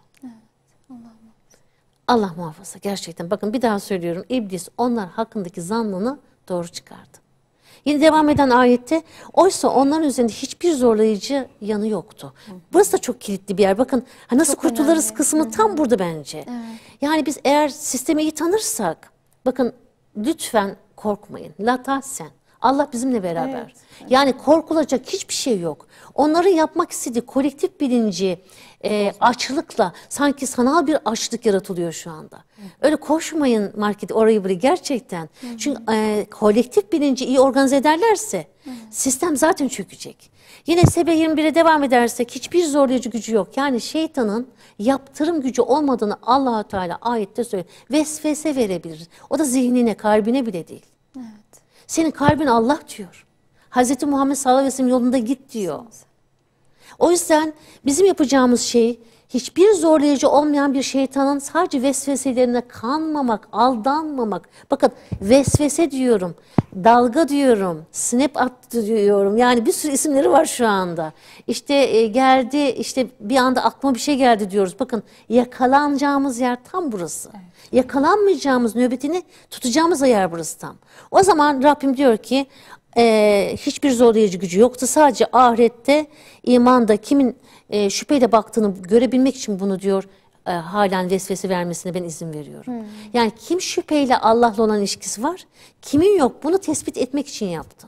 Allah muhafaza gerçekten. Bakın bir daha söylüyorum. İblis onlar hakkındaki zannını doğru çıkardı. Yine devam eden ayette oysa onların üzerinde hiçbir zorlayıcı yanı yoktu. Burası da çok kilitli bir yer. Bakın nasıl Çok kurtularız önemli. kısmı tam burada bence. Yani biz eğer sistemi iyi tanırsak bakın lütfen korkmayın. La tahsen. Allah bizimle beraber. Yani korkulacak hiçbir şey yok. Onların yapmak istediği kolektif bilinci açlıkla sanki sanal bir açlık yaratılıyor şu anda. Öyle koşmayın markete orayı burayı gerçekten. Çünkü kolektif bilinci iyi organize ederlerse sistem zaten çökecek. Yine Sebe 21'e devam edersek hiçbir zorlayıcı gücü yok. Yani şeytanın yaptırım gücü olmadığını Allah-u Teala ayette söylüyor. Vesvese verebilir. O da zihnine, kalbine bile değil. Senin kalbin Allah diyor. Hz. Muhammed sallallahu aleyhi ve sellem yolunda git diyor. O yüzden bizim yapacağımız şey hiçbir zorlayıcı olmayan bir şeytanın sadece vesveselerine kanmamak, aldanmamak. Bakın vesvese diyorum, dalga diyorum, snap attı diyorum. Yani bir sürü isimleri var şu anda. İşte geldi, işte bir anda aklıma bir şey geldi diyoruz. Bakın yakalanacağımız yer tam burası. Yakalanmayacağımız nöbetini tutacağımız yer burası tam. O zaman Rabbim diyor ki hiçbir zorlayıcı gücü yoktu. Sadece ahirette imanda kimin şüpheyle baktığını görebilmek için bunu diyor halen vesvese vermesine ben izin veriyorum. Yani kim şüpheyle Allah'la olan ilişkisi var, kimin yok bunu tespit etmek için yaptım.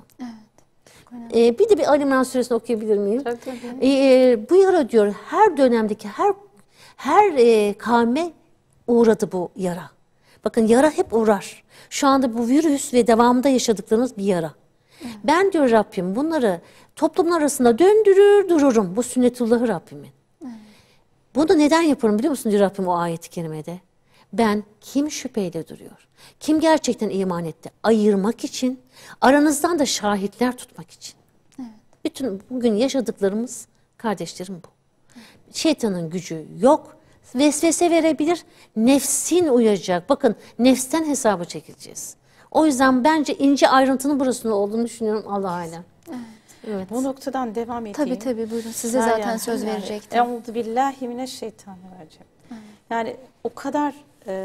Bir de bir Ali İmran suresini okuyabilir miyim? Tabii. Bu yara diyor her dönemdeki her kavme uğradı bu yara. Bakın yara hep uğrar. Şu anda bu virüs ve devamında yaşadıklarımız bir yara. Ben diyor Rabbim bunları toplumlar arasında döndürür dururum. Bu sünnetullahı Rabbimin. Bunu neden yaparım biliyor musun diyor Rabbim o ayet-i kerimede? Ben kim şüpheyle duruyor? Kim gerçekten iman etti? Ayırmak için, aranızdan da şahitler tutmak için. Bütün bugün yaşadıklarımız kardeşlerim bu. Şeytanın gücü yok. Vesvese verebilir. Nefsin uyacak. Bakın nefsten hesabı çekileceğiz. O yüzden bence ince ayrıntının burasında olduğunu düşünüyorum Allah alem. Evet. Bu noktadan devam edeyim. Tabii buyurun. Size zaten söz verecektim. Euzubillahimineşşeytanirracim. Yani o kadar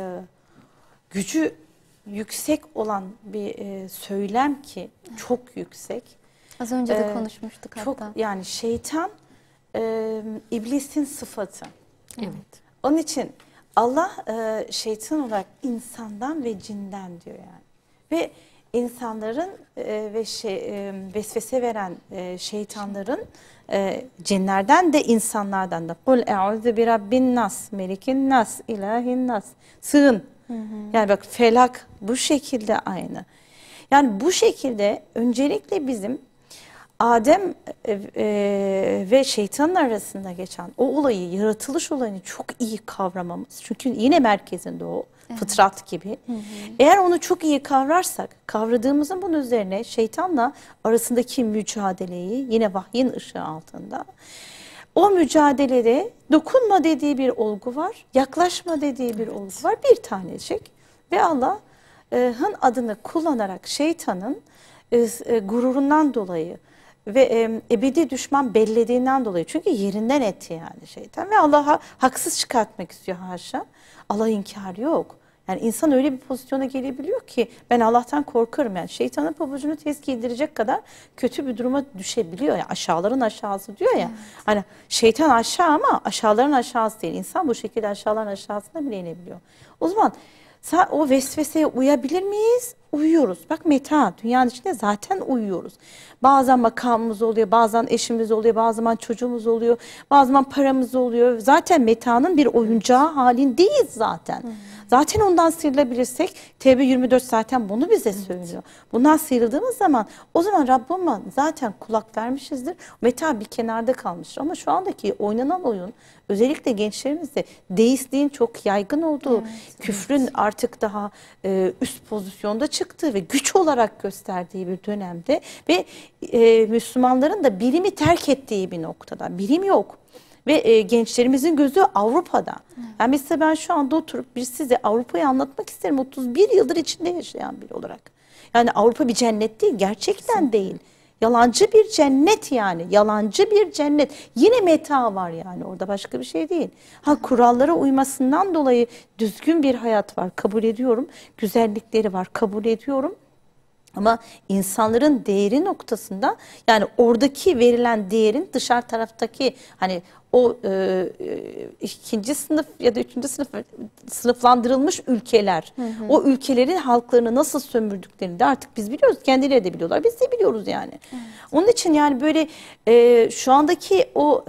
gücü yüksek olan bir söylem ki çok yüksek. Az önce de konuşmuştuk Çok hatta. yani şeytan iblisin sıfatı. Evet. Onun için Allah şeytan olarak insandan ve cinden diyor yani. Ve insanların ve vesvese veren şeytanların cinlerden de insanlardan da kul e'udhu bi rabbin nas, melikin nas, ilahin nas. Sığın. Yani bak felak bu şekilde aynı. Yani bu şekilde öncelikle bizim Adem ve şeytanın arasında geçen o olayı, yaratılış olayını çok iyi kavramamız. Çünkü yine merkezinde o, fıtrat gibi. Eğer onu çok iyi kavrarsak, kavradığımızın bunun üzerine şeytanla arasındaki mücadeleyi yine vahyin ışığı altında, o mücadelede dokunma dediği bir olgu var, yaklaşma dediği bir olgu var, bir tanecik. Ve Allah'ın adını kullanarak şeytanın gururundan dolayı ve ebedi düşman bellediğinden dolayı. Çünkü yerinden etti yani şeytan. Ve Allah'a haksız çıkartmak istiyor haşa. Allah inkarı yok. Yani insan öyle bir pozisyona gelebiliyor ki ben Allah'tan korkarım. Yani şeytanın pabucunu tez giydirecek kadar kötü bir duruma düşebiliyor. Yani aşağıların aşağısı diyor ya. Hani şeytan aşağı ama aşağıların aşağısı değil. İnsan bu şekilde aşağıların aşağısına bile inebiliyor. O zaman o vesveseye uyabilir miyiz? Uyuyoruz. Bak meta, dünyanın içinde zaten uyuyoruz. Bazen makamımız oluyor, bazen eşimiz oluyor, bazen çocuğumuz oluyor, bazen paramız oluyor. Zaten metanın bir oyuncağı halindeyiz zaten. Zaten ondan sıyrılabilirsek, Tevbe 24 zaten bunu bize söylüyor. Bundan sıyrıldığımız zaman, o zaman Rabbime zaten kulak vermişizdir. Meta bir kenarda kalmıştır. Ama şu andaki oynanan oyun, özellikle gençlerimizde deistliğin çok yaygın olduğu, küfrün artık daha üst pozisyonda çıktığı ve güç olarak gösterdiği bir dönemde ve Müslümanların da bilimi terk ettiği bir noktada. Bilim yok. Ve gençlerimizin gözü Avrupa'da. Yani mesela ben şu anda oturup size Avrupa'yı anlatmak isterim. 31 yıldır içinde yaşayan biri olarak. Yani Avrupa bir cennet değil. Gerçekten değil. Yalancı bir cennet yani. Yalancı bir cennet. Yine meta var yani orada, başka bir şey değil. Kurallara uymasından dolayı düzgün bir hayat var. Kabul ediyorum. Güzellikleri var. Kabul ediyorum. Ama insanların değeri noktasında, yani oradaki verilen değerin dışarı taraftaki hani o ikinci sınıf ya da üçüncü sınıf sınıflandırılmış ülkeler, o ülkelerin halklarını nasıl sömürdüklerini de artık biz biliyoruz. Kendileri de biliyorlar. Biz de biliyoruz yani. Onun için yani böyle şu andaki o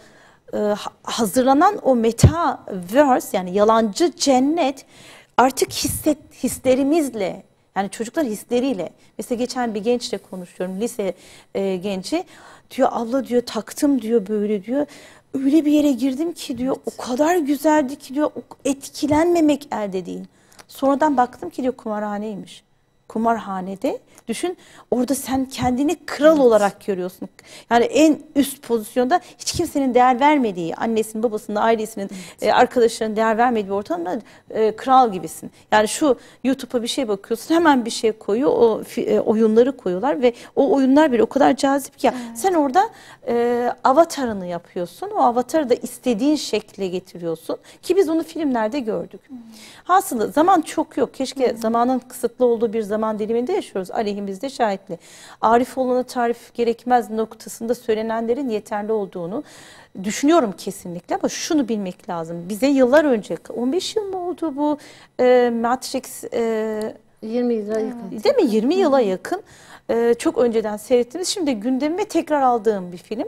hazırlanan o metaverse, yani yalancı cennet artık hislerimizle, yani çocuklar hisleriyle. Mesela geçen bir gençle konuşuyorum, lise genci. Diyor abla diyor, taktım diyor, böyle diyor. Öyle bir yere girdim ki diyor, o kadar güzeldi ki diyor, etkilenmemek elde değil. Sonradan baktım ki diyor, kumarhaneymiş. Kumarhanede düşün, orada sen kendini kral olarak görüyorsun. Yani en üst pozisyonda, hiç kimsenin değer vermediği, annesinin, babasının, ailesinin, arkadaşlarının değer vermediği bir ortamda kral gibisin. Yani şu YouTube'a bir şey bakıyorsun, hemen bir şey koyuyor, o oyunları koyuyorlar ve o oyunlar bile o kadar cazip ki. Sen orada avatarını yapıyorsun. O avatarı da istediğin şekle getiriyorsun ki biz onu filmlerde gördük. Hasılı zaman çok yok. Keşke zamanın kısıtlı olduğu bir zaman diliminde yaşıyoruz. Aleyhimizde şahitli. Arif olana tarif gerekmez noktasında söylenenlerin yeterli olduğunu düşünüyorum kesinlikle, ama şunu bilmek lazım. Bize yıllar önce, 15 yıl mı oldu bu Matrix? 20 yıla yakın. Değil mi? 20 yıla yakın. Çok önceden seyrettiğimiz, şimdi gündemime tekrar aldığım bir film.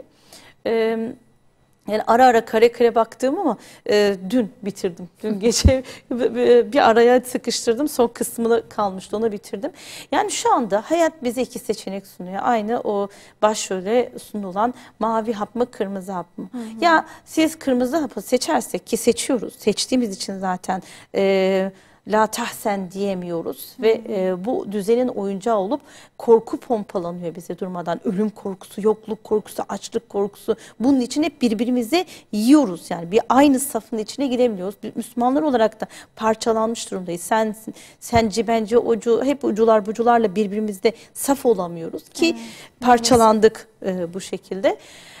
Yani ara ara kare kare baktığım ama dün bitirdim. Dün gece bir araya sıkıştırdım. Son kısmını kalmıştı, onu bitirdim. Yani şu anda hayat bize iki seçenek sunuyor. Aynı o başrole sunulan mavi hap mı, kırmızı hap mı? Ya siz kırmızı hapı seçersek, ki seçiyoruz. Seçtiğimiz için zaten la tahsen diyemiyoruz ve bu düzenin oyuncağı olup korku pompalanıyor bize durmadan. Ölüm korkusu, yokluk korkusu, açlık korkusu. Bunun için hep birbirimizi yiyoruz. Yani bir aynı safın içine giremiyoruz. Biz Müslümanlar olarak da parçalanmış durumdayız. Senci, bence, ocu, hep ucular bucularla birbirimizde saf olamıyoruz ki parçalandık bu şekilde.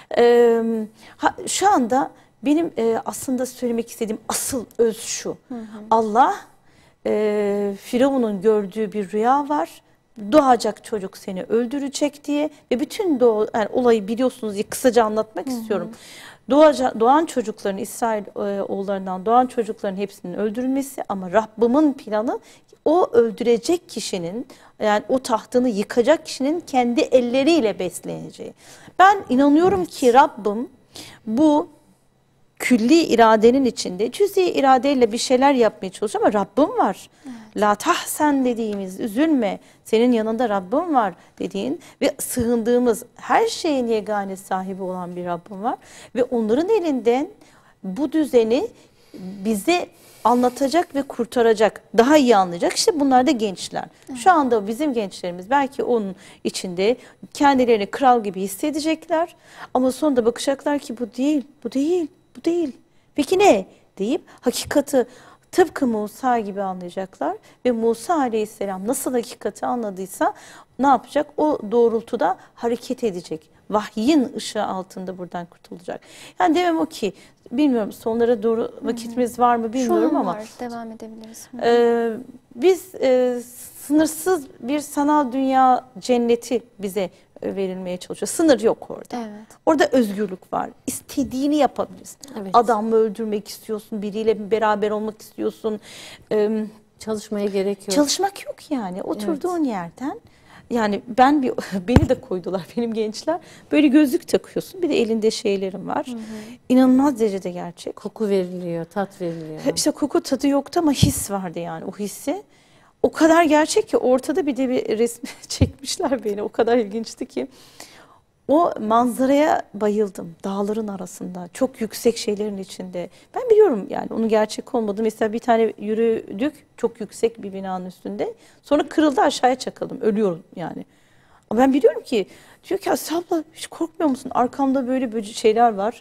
Şu anda benim aslında söylemek istediğim asıl öz şu. Allah Firavun'un gördüğü bir rüya var. Doğacak çocuk seni öldürecek diye ve bütün yani olayı biliyorsunuz diye kısaca anlatmak istiyorum. Doğan çocukların, İsrail oğullarından doğan çocukların hepsinin öldürülmesi, ama Rabbimin planı o öldürecek kişinin, yani o tahtını yıkacak kişinin kendi elleriyle besleyeceği. Ben inanıyorum ki Rabbim bu külli iradenin içinde cüz'i iradeyle bir şeyler yapmaya çalışıyor, ama Rabbim var. La tahsen dediğimiz, üzülme, senin yanında Rabbim var dediğin ve sığındığımız, her şeyin yegane sahibi olan bir Rabbim var. Ve onların elinden bu düzeni bize anlatacak ve kurtaracak, daha iyi anlayacak. İşte bunlar da gençler. Şu anda bizim gençlerimiz belki onun içinde kendilerini kral gibi hissedecekler, ama sonunda bakacaklar ki bu değil, bu değil, bu değil. Peki ne? Deyip hakikati Tıpkı Musa gibi anlayacaklar ve Musa Aleyhisselam nasıl hakikati anladıysa ne yapacak? O doğrultuda hareket edecek. Vahyin ışığı altında buradan kurtulacak. Yani demem o ki, bilmiyorum sonlara doğru vakitimiz var mı bilmiyorum Şu an ama var, devam edebiliriz. biz sınırsız bir sanal dünya cenneti bize verilmeye çalışıyor. Sınır yok orada. Evet. Orada özgürlük var. İstediğini yapabilirsin. Evet. Adamı öldürmek istiyorsun, biriyle beraber olmak istiyorsun. Çalışmaya gerek yok. Çalışmak yok yani. Oturduğun yerden. Yani beni de koydular benim gençler. Böyle gözlük takıyorsun. Bir de elinde şeylerim var. İnanılmaz derecede gerçek. Koku veriliyor, tat veriliyor. İşte koku tadı yoktu ama his vardı yani, o hissi. O kadar gerçek ki ortada bir de bir resmi çekmişler beni. O kadar ilginçti ki. O manzaraya bayıldım. Dağların arasında, çok yüksek şeylerin içinde. Ben biliyorum yani onun gerçek olmadı. Mesela bir tane yürüdük çok yüksek bir binanın üstünde. Sonra kırıldı, aşağıya çakıldım. Ölüyorum yani. Ama ben biliyorum ki, diyor ki Aslı abla hiç korkmuyor musun? Arkamda böyle şeyler var.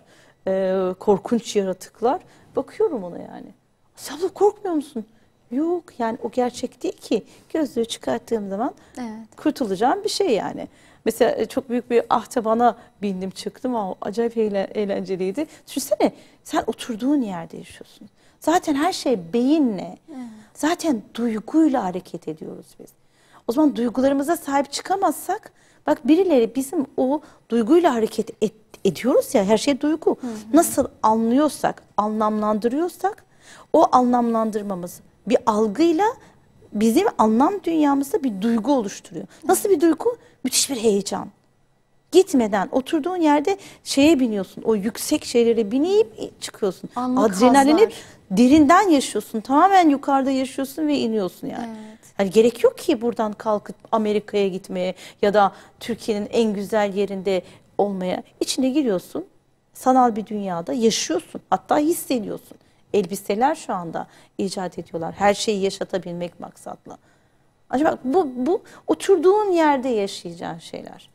Korkunç yaratıklar. Bakıyorum ona yani. Aslı abla korkmuyor musun? Yok yani, o gerçek değil ki. Gözlüğü çıkarttığım zaman Evet. kurtulacağım bir şey yani. Mesela çok büyük bir ahtabana bindim çıktım ama acayip eğlenceliydi. Düşünsene, sen oturduğun yerde yaşıyorsun. Zaten her şey beyinle, zaten duyguyla hareket ediyoruz biz. O zaman duygularımıza sahip çıkamazsak, bak birileri bizim o duyguyla hareket ediyoruz ya, her şey duygu. Nasıl anlıyorsak, anlamlandırıyorsak, o anlamlandırmamız bir algıyla bizim anlam dünyamızda bir duygu oluşturuyor. Nasıl bir duygu? Müthiş bir heyecan. Gitmeden oturduğun yerde şeye biniyorsun. O yüksek şeylere binip çıkıyorsun. Anlık Adrenalini hazlar. derinden yaşıyorsun. Tamamen yukarıda yaşıyorsun ve iniyorsun yani. Evet. Hani gerek yok ki buradan kalkıp Amerika'ya gitmeye ya da Türkiye'nin en güzel yerinde olmaya. İçine giriyorsun. Sanal bir dünyada yaşıyorsun. Hatta hissediyorsun. Elbiseler şu anda icat ediyorlar. Her şeyi yaşatabilmek maksatla. Acaba bu oturduğun yerde yaşayacağın şeyler.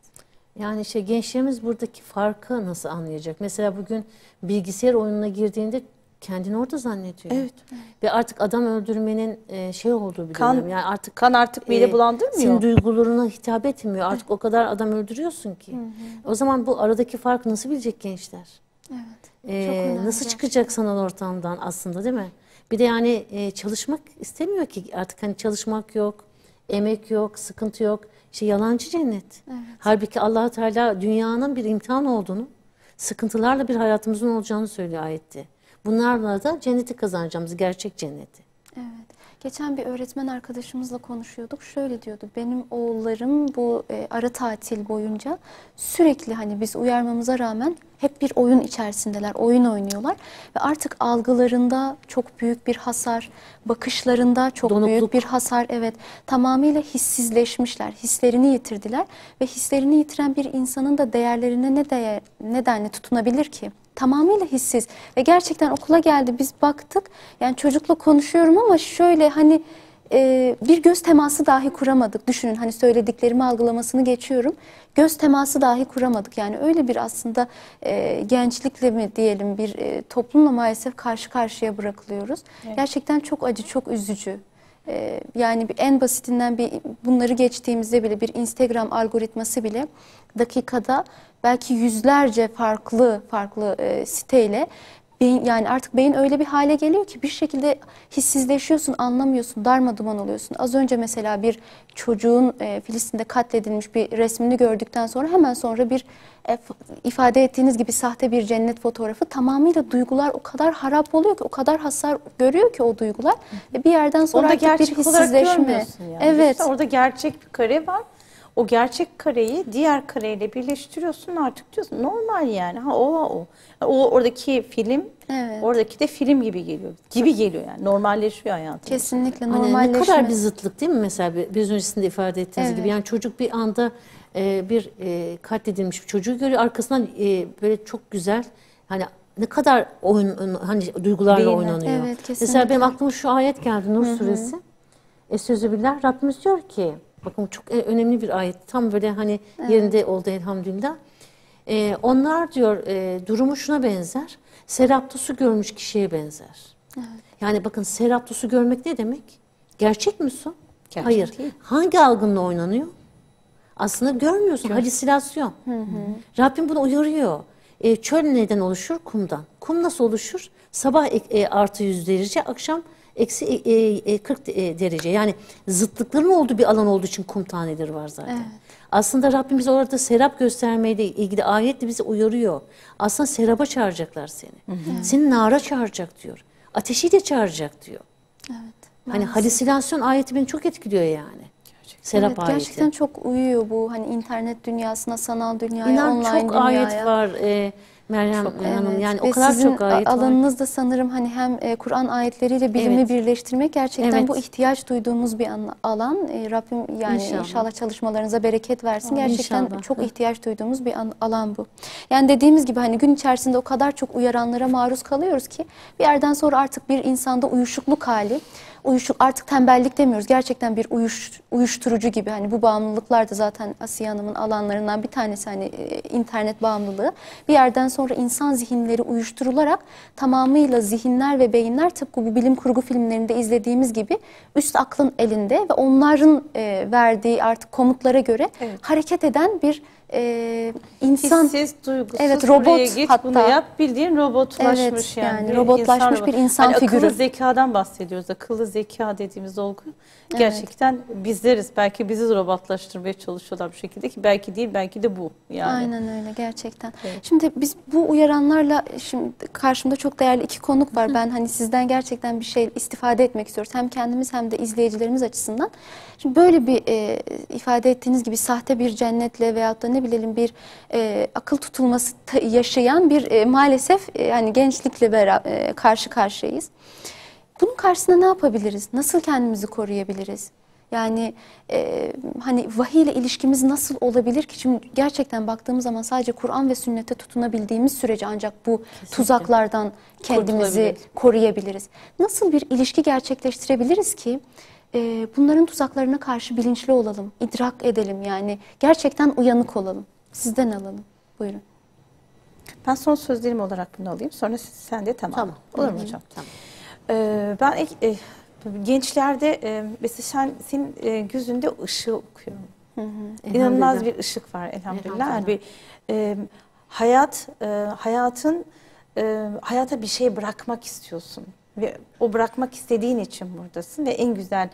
Yani gençlerimiz buradaki farkı nasıl anlayacak? Mesela bugün bilgisayar oyununa girdiğinde kendini orada zannediyor. Evet. Ve artık adam öldürmenin olduğu bir Kan- dönem. Yani artık Kan artık mide bulandırmıyor. senin duygularına hitap etmiyor. Artık o kadar adam öldürüyorsun ki. O zaman bu aradaki farkı nasıl bilecek gençler? Evet. Çok önemli Nasıl çıkacak sanal ortamdan aslında, değil mi? Bir de yani çalışmak istemiyor ki artık, hani çalışmak yok, emek yok, sıkıntı yok. Yalancı cennet. Evet. Halbuki Allah Teala dünyanın bir imtihan olduğunu, sıkıntılarla bir hayatımızın olacağını söylüyor ayette. Bunlarla da cenneti kazanacağımız, gerçek cenneti. Evet. Geçen bir öğretmen arkadaşımızla konuşuyorduk. Şöyle diyordu. Benim oğullarım bu ara tatil boyunca sürekli, hani biz uyarmamıza rağmen hep bir oyun içerisindeler. Oyun oynuyorlar ve artık algılarında çok büyük bir hasar, bakışlarında çok Donukluk. büyük bir hasar. Evet. Tamamıyla hissizleşmişler. Hislerini yitirdiler ve hislerini yitiren bir insanın da değerlerine ne denli tutunabilir ki? Tamamıyla hissiz ve gerçekten okula geldi, biz baktık, yani çocukla konuşuyorum ama şöyle hani bir göz teması dahi kuramadık. Düşünün, hani söylediklerimi algılamasını geçiyorum, göz teması dahi kuramadık. Yani öyle bir aslında gençlikle mi diyelim, bir toplumla maalesef karşı karşıya bırakılıyoruz. Evet. Gerçekten çok acı, çok üzücü. Yani en basitinden bunları geçtiğimizde bile bir Instagram algoritması bile dakikada belki yüzlerce farklı siteyle yani artık beyin öyle bir hale geliyor ki bir şekilde hissizleşiyorsun, anlamıyorsun, darmaduman oluyorsun. Az önce mesela bir çocuğun Filistin'de katledilmiş bir resmini gördükten sonra hemen sonra bir ifade ettiğiniz gibi sahte bir cennet fotoğrafı, tamamıyla duygular o kadar harap oluyor ki, o kadar hasar görüyor ki o duygular ve bir yerden sonra Orada artık bir gerçek olarak hissizleşme. görmüyorsun yani. Evet. İşte orada gerçek bir kare var. O gerçek kareyi diğer kareyle birleştiriyorsun, artık diyorsun normal yani. Ha o oradaki film, Evet. oradaki de film gibi geliyor. Yani normalleşiyor hayatım. Kesinlikle Hani normalleşme. ne kadar bir zıtlık değil mi mesela, biraz öncesinde ifade ettiğiniz Evet. gibi. Yani çocuk bir anda bir katledilmiş bir çocuğu görüyor, arkasından böyle çok güzel, hani ne kadar hani duygularla Değil mi? oynanıyor. Evet, kesinlikle. Mesela benim aklıma şu ayet geldi, Nur suresi. Estağfirullah, Rabbimiz diyor ki, bakın çok önemli bir ayet, tam böyle hani yerinde oldu elhamdülillah. Onlar diyor durumu şuna benzer, serapta su görmüş kişiye benzer. Yani bakın seraplı su görmek ne demek? Gerçek mi su? Gerçek Hayır. değil. Hangi algınla oynanıyor? Aslında görmüyorsun. Halüsinasyon. Rabbim bunu uyarıyor. Çöl neden oluşur? Kumdan. Kum nasıl oluşur? Sabah artı 100 derece, akşam eksi 40 derece. Yani zıtlıkların olduğu bir alan olduğu için kum taneleri var zaten. Evet. Aslında Rabbimiz orada serap göstermeyle ilgili ayetle bizi uyarıyor. Aslında seraba çağıracaklar seni. Seni nara çağıracak diyor. Ateşi de çağıracak diyor. Evet. Hani halüsinasyon ayeti beni çok etkiliyor yani. Serap Evet, ayeti. gerçekten çok uyuyor bu hani internet dünyasına, sanal dünyaya, İnan online çok dünyaya. ayet var Meryem Hanım. Evet. Yani Ve o kadar sizin çok ayet var. alanınız da sanırım hani hem Kur'an ayetleriyle bilimi Evet. birleştirmek gerçekten Evet. bu ihtiyaç duyduğumuz bir alan. Rabbim yani inşallah çalışmalarınıza bereket versin. Gerçekten İnşallah. çok ihtiyaç duyduğumuz bir alan bu. Yani dediğimiz gibi hani gün içerisinde o kadar çok uyaranlara maruz kalıyoruz ki bir yerden sonra artık bir insanda uyuşukluk hali, artık tembellik demiyoruz. Gerçekten bir uyuşturucu gibi. Hani bu bağımlılıklar da zaten Asiye Hanım'ın alanlarından bir tanesi, hani internet bağımlılığı. Bir yerden sonra insan zihinleri uyuşturularak tamamıyla zihinler ve beyinler tıpkı bu bilim kurgu filmlerinde izlediğimiz gibi üst aklın elinde ve onların verdiği artık komutlara göre hareket eden bir insan. Hissiz, duygusuz, Evet, buraya robot git, hatta. bunu yap, bildiğin robotlaşmış Evet, yani bir robotlaşmış insan bir insan hani figürü. Akıllı zekadan bahsediyoruz. Akıllı zeka dediğimiz olgu gerçekten bizleriz. Belki bizi de robotlaştırmaya çalışıyorlar bu şekilde ki belki değil, belki de bu. Yani. Aynen öyle gerçekten. Evet. Şimdi biz bu uyaranlarla, şimdi karşımda çok değerli iki konuk var. Ben hani sizden gerçekten bir şey istifade etmek istiyoruz. Hem kendimiz hem de izleyicilerimiz açısından. Şimdi böyle bir ifade ettiğiniz gibi sahte bir cennetle veyahut da ne bilelim bir akıl tutulması yaşayan bir maalesef hani gençlikle karşı karşıyayız. Bunun karşısında ne yapabiliriz? Nasıl kendimizi koruyabiliriz? Yani hani vahiy ile ilişkimiz nasıl olabilir ki? Şimdi gerçekten baktığımız zaman sadece Kur'an ve sünnete tutunabildiğimiz sürece ancak bu tuzaklardan kendimizi koruyabiliriz. Nasıl bir ilişki gerçekleştirebiliriz ki bunların tuzaklarına karşı bilinçli olalım, idrak edelim, yani gerçekten uyanık olalım. Sizden alalım. Buyurun. Ben son sözlerim olarak bunu alayım. Sonra sen de tamam. Olur mu hocam? Tamam. Ben gençlerde mesela senin gözünde ışığı okuyorum. İnanılmaz bir ışık var elhamdülillah. Yani bir hayata bir şey bırakmak istiyorsun ve o bırakmak istediğin için buradasın ve en güzel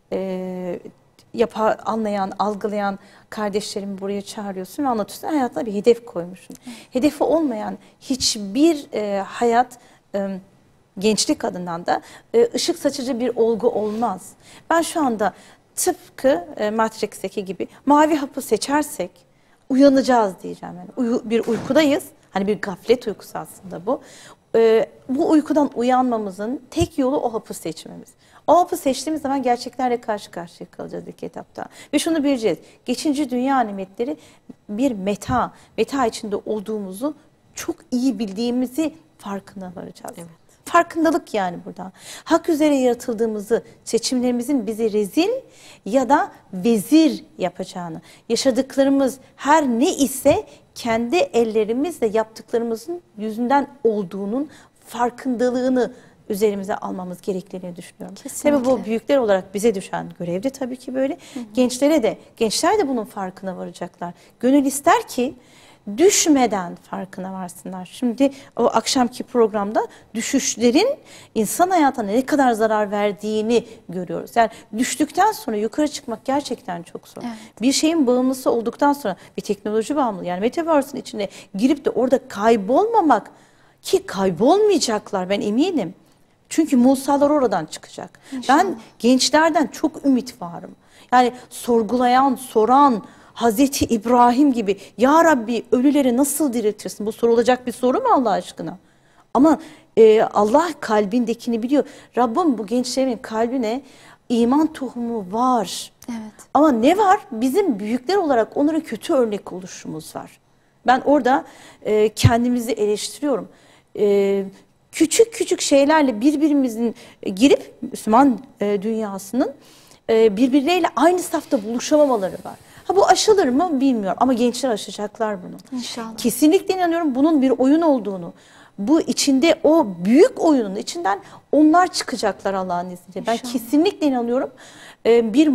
anlayan, algılayan kardeşlerimi buraya çağırıyorsun ve anlatıyorsun. Hayatına bir hedef koymuşsun. Hedefi olmayan hiçbir hayat gençlik adından da ışık saçıcı bir olgu olmaz. Ben şu anda tıpkı Matrix'teki gibi mavi hapı seçersek uyanacağız diyeceğim. Yani bir uykudayız. Hani bir gaflet uykusu aslında bu. Bu uykudan uyanmamızın tek yolu o hapı seçmemiz. O hapı seçtiğimiz zaman gerçeklerle karşı karşıya kalacağız ilk etapta. Ve şunu bileceğiz. Geçici dünya nimetleri bir meta içinde olduğumuzu çok iyi bildiğimizi farkına varacağız. Evet. Farkındalık yani burada. Hak üzere yaratıldığımızı, seçimlerimizin bizi rezil ya da vezir yapacağını, yaşadıklarımız her ne ise kendi ellerimizle yaptıklarımızın yüzünden olduğunun farkındalığını üzerimize almamız gerektiğini düşünüyorum. Kesinlikle. Tabii bu büyükler olarak bize düşen görev de tabii ki böyle. Gençler de bunun farkına varacaklar. Gönül ister ki düşmeden farkına varsınlar. Şimdi o akşamki programda düşüşlerin insan hayatına ne kadar zarar verdiğini görüyoruz. Yani düştükten sonra yukarı çıkmak gerçekten çok zor. Evet. Bir şeyin bağımlısı olduktan sonra bir teknoloji bağımlı, yani Metaverse'ın içine girip de orada kaybolmamak, ki kaybolmayacaklar ben eminim. Çünkü Musalar oradan çıkacak. İnşallah. Ben gençlerden çok ümit varım. Yani sorgulayan, soran, Hazreti İbrahim gibi, ya Rabbi ölüleri nasıl diriltirsin? Bu sorulacak bir soru mu Allah aşkına? Ama Allah kalbindekini biliyor. Rabbim bu gençlerin kalbine iman tohumu var. Evet. Ama ne var? Bizim büyükler olarak onlara kötü örnek oluşumuz var. Ben orada kendimizi eleştiriyorum. Küçük küçük şeylerle birbirimizin girip Müslüman dünyasının birbirleriyle aynı safta buluşamamaları var. Ha, bu aşılır mı bilmiyorum ama gençler aşacaklar bunu. İnşallah. Kesinlikle inanıyorum bunun bir oyun olduğunu. bu içinde o büyük oyunun içinden onlar çıkacaklar Allah'ın izniyle. Ben İnşallah. kesinlikle inanıyorum. Bir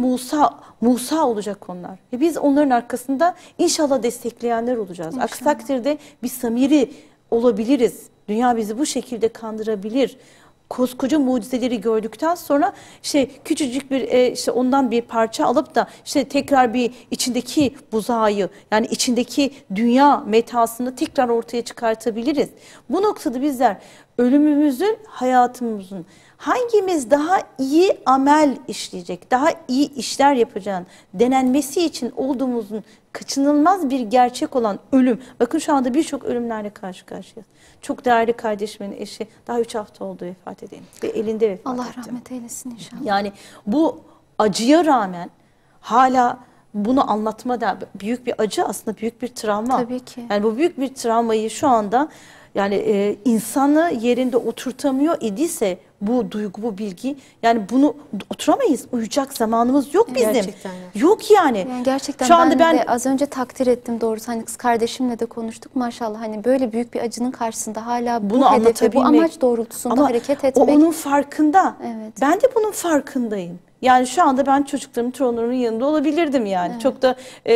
Musa olacak onlar. Ve biz onların arkasında inşallah destekleyenler olacağız. İnşallah. Aksi takdirde biz samiri olabiliriz. Dünya bizi bu şekilde kandırabilir. Koskoca mucizeleri gördükten sonra işte küçücük bir işte ondan bir parça alıp da işte tekrar bir içindeki buzağı, yani içindeki dünya metasını tekrar ortaya çıkartabiliriz. Bu noktada bizler ölümümüzün, hayatımızın hangimiz daha iyi amel işleyecek, daha iyi işler yapacağın denenmesi için olduğumuzun kaçınılmaz bir gerçek olan ölüm. Bakın şu anda birçok ölümlerle karşı karşıyayız. Çok değerli kardeşimin eşi daha 3 hafta oldu vefat edeyim ve elinde vefat Allah etti. rahmet eylesin inşallah. Yani bu acıya rağmen hala bunu anlatma da büyük bir acı, aslında büyük bir travma. Tabii ki. Yani bu büyük bir travmayı şu anda yani insanı yerinde oturtamıyor idiyse bu duygu, bu bilgi, yani bunu oturamayız. Uyuyacak zamanımız yok bizim. Gerçekten yok. Yok yani. Yani gerçekten Şu anda ben de az önce takdir ettim doğrusu. Hani kız kardeşimle de konuştuk maşallah. Hani böyle büyük bir acının karşısında hala Bunu bu hedefe, bu anlatabilmek. amaç doğrultusunda Ama hareket o etmek. onun farkında. Evet. Ben de bunun farkındayım. Yani şu anda ben çocuklarımın, torunlarımın yanında olabilirdim yani. Evet. Çok da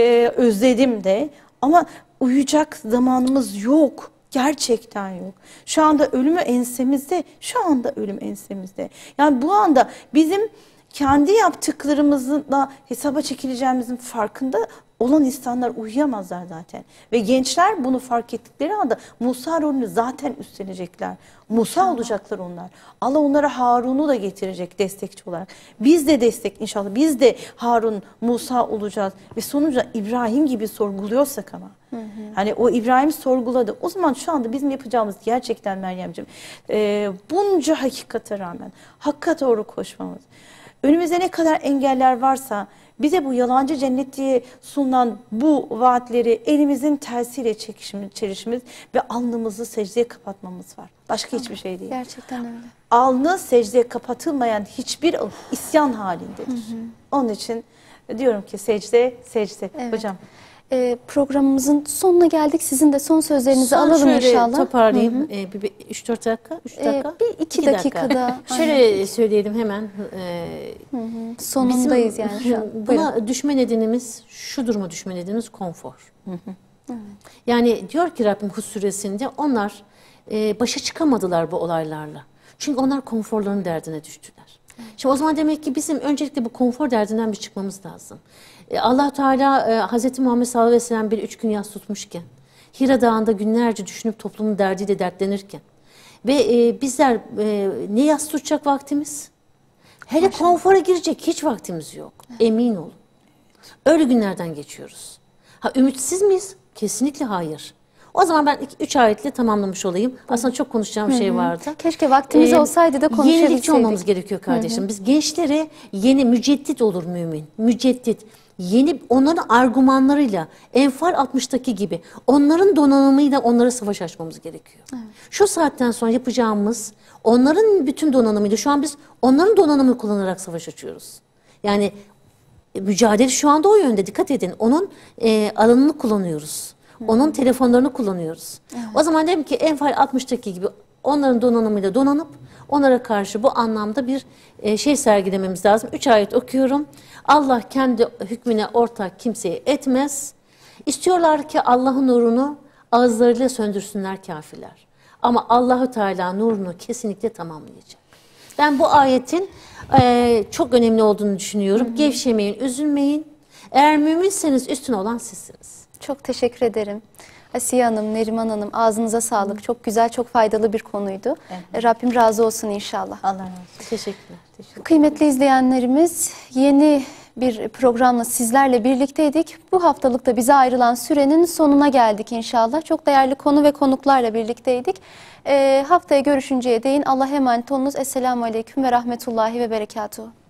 özledim de. Ama uyuyacak zamanımız yok. Gerçekten yok. Şu anda ölümü ensemizde. Şu anda ölüm ensemizde. Yani bu anda bizim kendi yaptıklarımızla hesaba çekileceğimizin farkında olan insanlar uyuyamazlar zaten. Ve gençler bunu fark ettikleri anda Musa rolünü zaten üstlenecekler. Musa olacaklar onlar. Allah onlara Harun'u da getirecek destekçi olarak. Biz de destek inşallah. Biz de Harun, Musa olacağız. Ve sonuçta İbrahim gibi sorguluyorsak ama. Hani o İbrahim sorguladı. O zaman şu anda bizim yapacağımız gerçekten Meryemciğim bunca hakikate rağmen Hakka doğru koşmamız. Önümüzde ne kadar engeller varsa bize bu yalancı cennet diye sunulan bu vaatleri elimizin tersiyle çelişimiz ve alnımızı secdeye kapatmamız var. Başka hiçbir şey değil. Gerçekten öyle. Alnı secdeye kapatılmayan hiçbir isyan halindedir. Onun için diyorum ki secde, secde. Evet. Hocam. Programımızın sonuna geldik. Sizin de son sözlerinizi Son alalım şöyle inşallah. toparlayayım. Bir 3-4 dakika. 3 dakika. Bir iki dakikada. Şöyle söyleyelim hemen. Sonundayız yani şu an. Buyurun. Buna düşme nedenimiz, şu duruma düşme nedenimiz konfor. Yani diyor ki Rabbim Hud suresinde onlar başa çıkamadılar bu olaylarla. Çünkü onlar konforların derdine düştüler. Şimdi o zaman demek ki bizim öncelikle bu konfor derdinden bir çıkmamız lazım. Allah Teala Hz. Muhammed sallallahu aleyhi ve sellem bir 3 gün yas tutmuşken, Hira Dağı'nda günlerce düşünüp toplumun derdiyle dertlenirken ve bizler ne yas tutacak vaktimiz? Hele konfora girecek hiç vaktimiz yok. Emin olun. Öyle günlerden geçiyoruz. Ha ümitsiz miyiz? Kesinlikle hayır. O zaman ben 3 ayetle tamamlamış olayım. Aslında çok konuşacağım şey vardı. Keşke vaktimiz olsaydı da konuşabilseydik. Yenilikçi olmamız gerekiyor kardeşim. Biz gençlere yeni müceddit olur mümin. Müceddit. Yeni onların argümanlarıyla Enfal 60'taki gibi onların donanımıyla onlara savaş açmamız gerekiyor. Evet. Şu saatten sonra yapacağımız onların bütün donanımıyla şu an biz onların donanımını kullanarak savaş açıyoruz. Yani mücadele şu anda o yönde, dikkat edin. Onun alanını kullanıyoruz. Onun telefonlarını kullanıyoruz. Evet. O zaman dedim ki Enfal 60'taki gibi onların donanımıyla donanıp onlara karşı bu anlamda bir şey sergilememiz lazım. 3 ayet okuyorum. Allah kendi hükmüne ortak kimseyi etmez. İstiyorlar ki Allah'ın nurunu ağızlarıyla söndürsünler kafirler. Ama Allahu Teala nurunu kesinlikle tamamlayacak. Ben bu ayetin çok önemli olduğunu düşünüyorum. Gevşemeyin, üzülmeyin. Eğer müminseniz üstün olan sizsiniz. Çok teşekkür ederim. Asiye Hanım, Neriman Hanım ağzınıza sağlık. Çok güzel, çok faydalı bir konuydu. Rabbim razı olsun inşallah. Allah razı olsun. Teşekkürler. Kıymetli izleyenlerimiz, yeni bir programla sizlerle birlikteydik. Bu haftalık da bize ayrılan sürenin sonuna geldik inşallah. Çok değerli konu ve konuklarla birlikteydik. Haftaya görüşünceye değin Allah'a emanet olunuz. Esselamu Aleyküm ve Rahmetullahi ve Berekatuhu.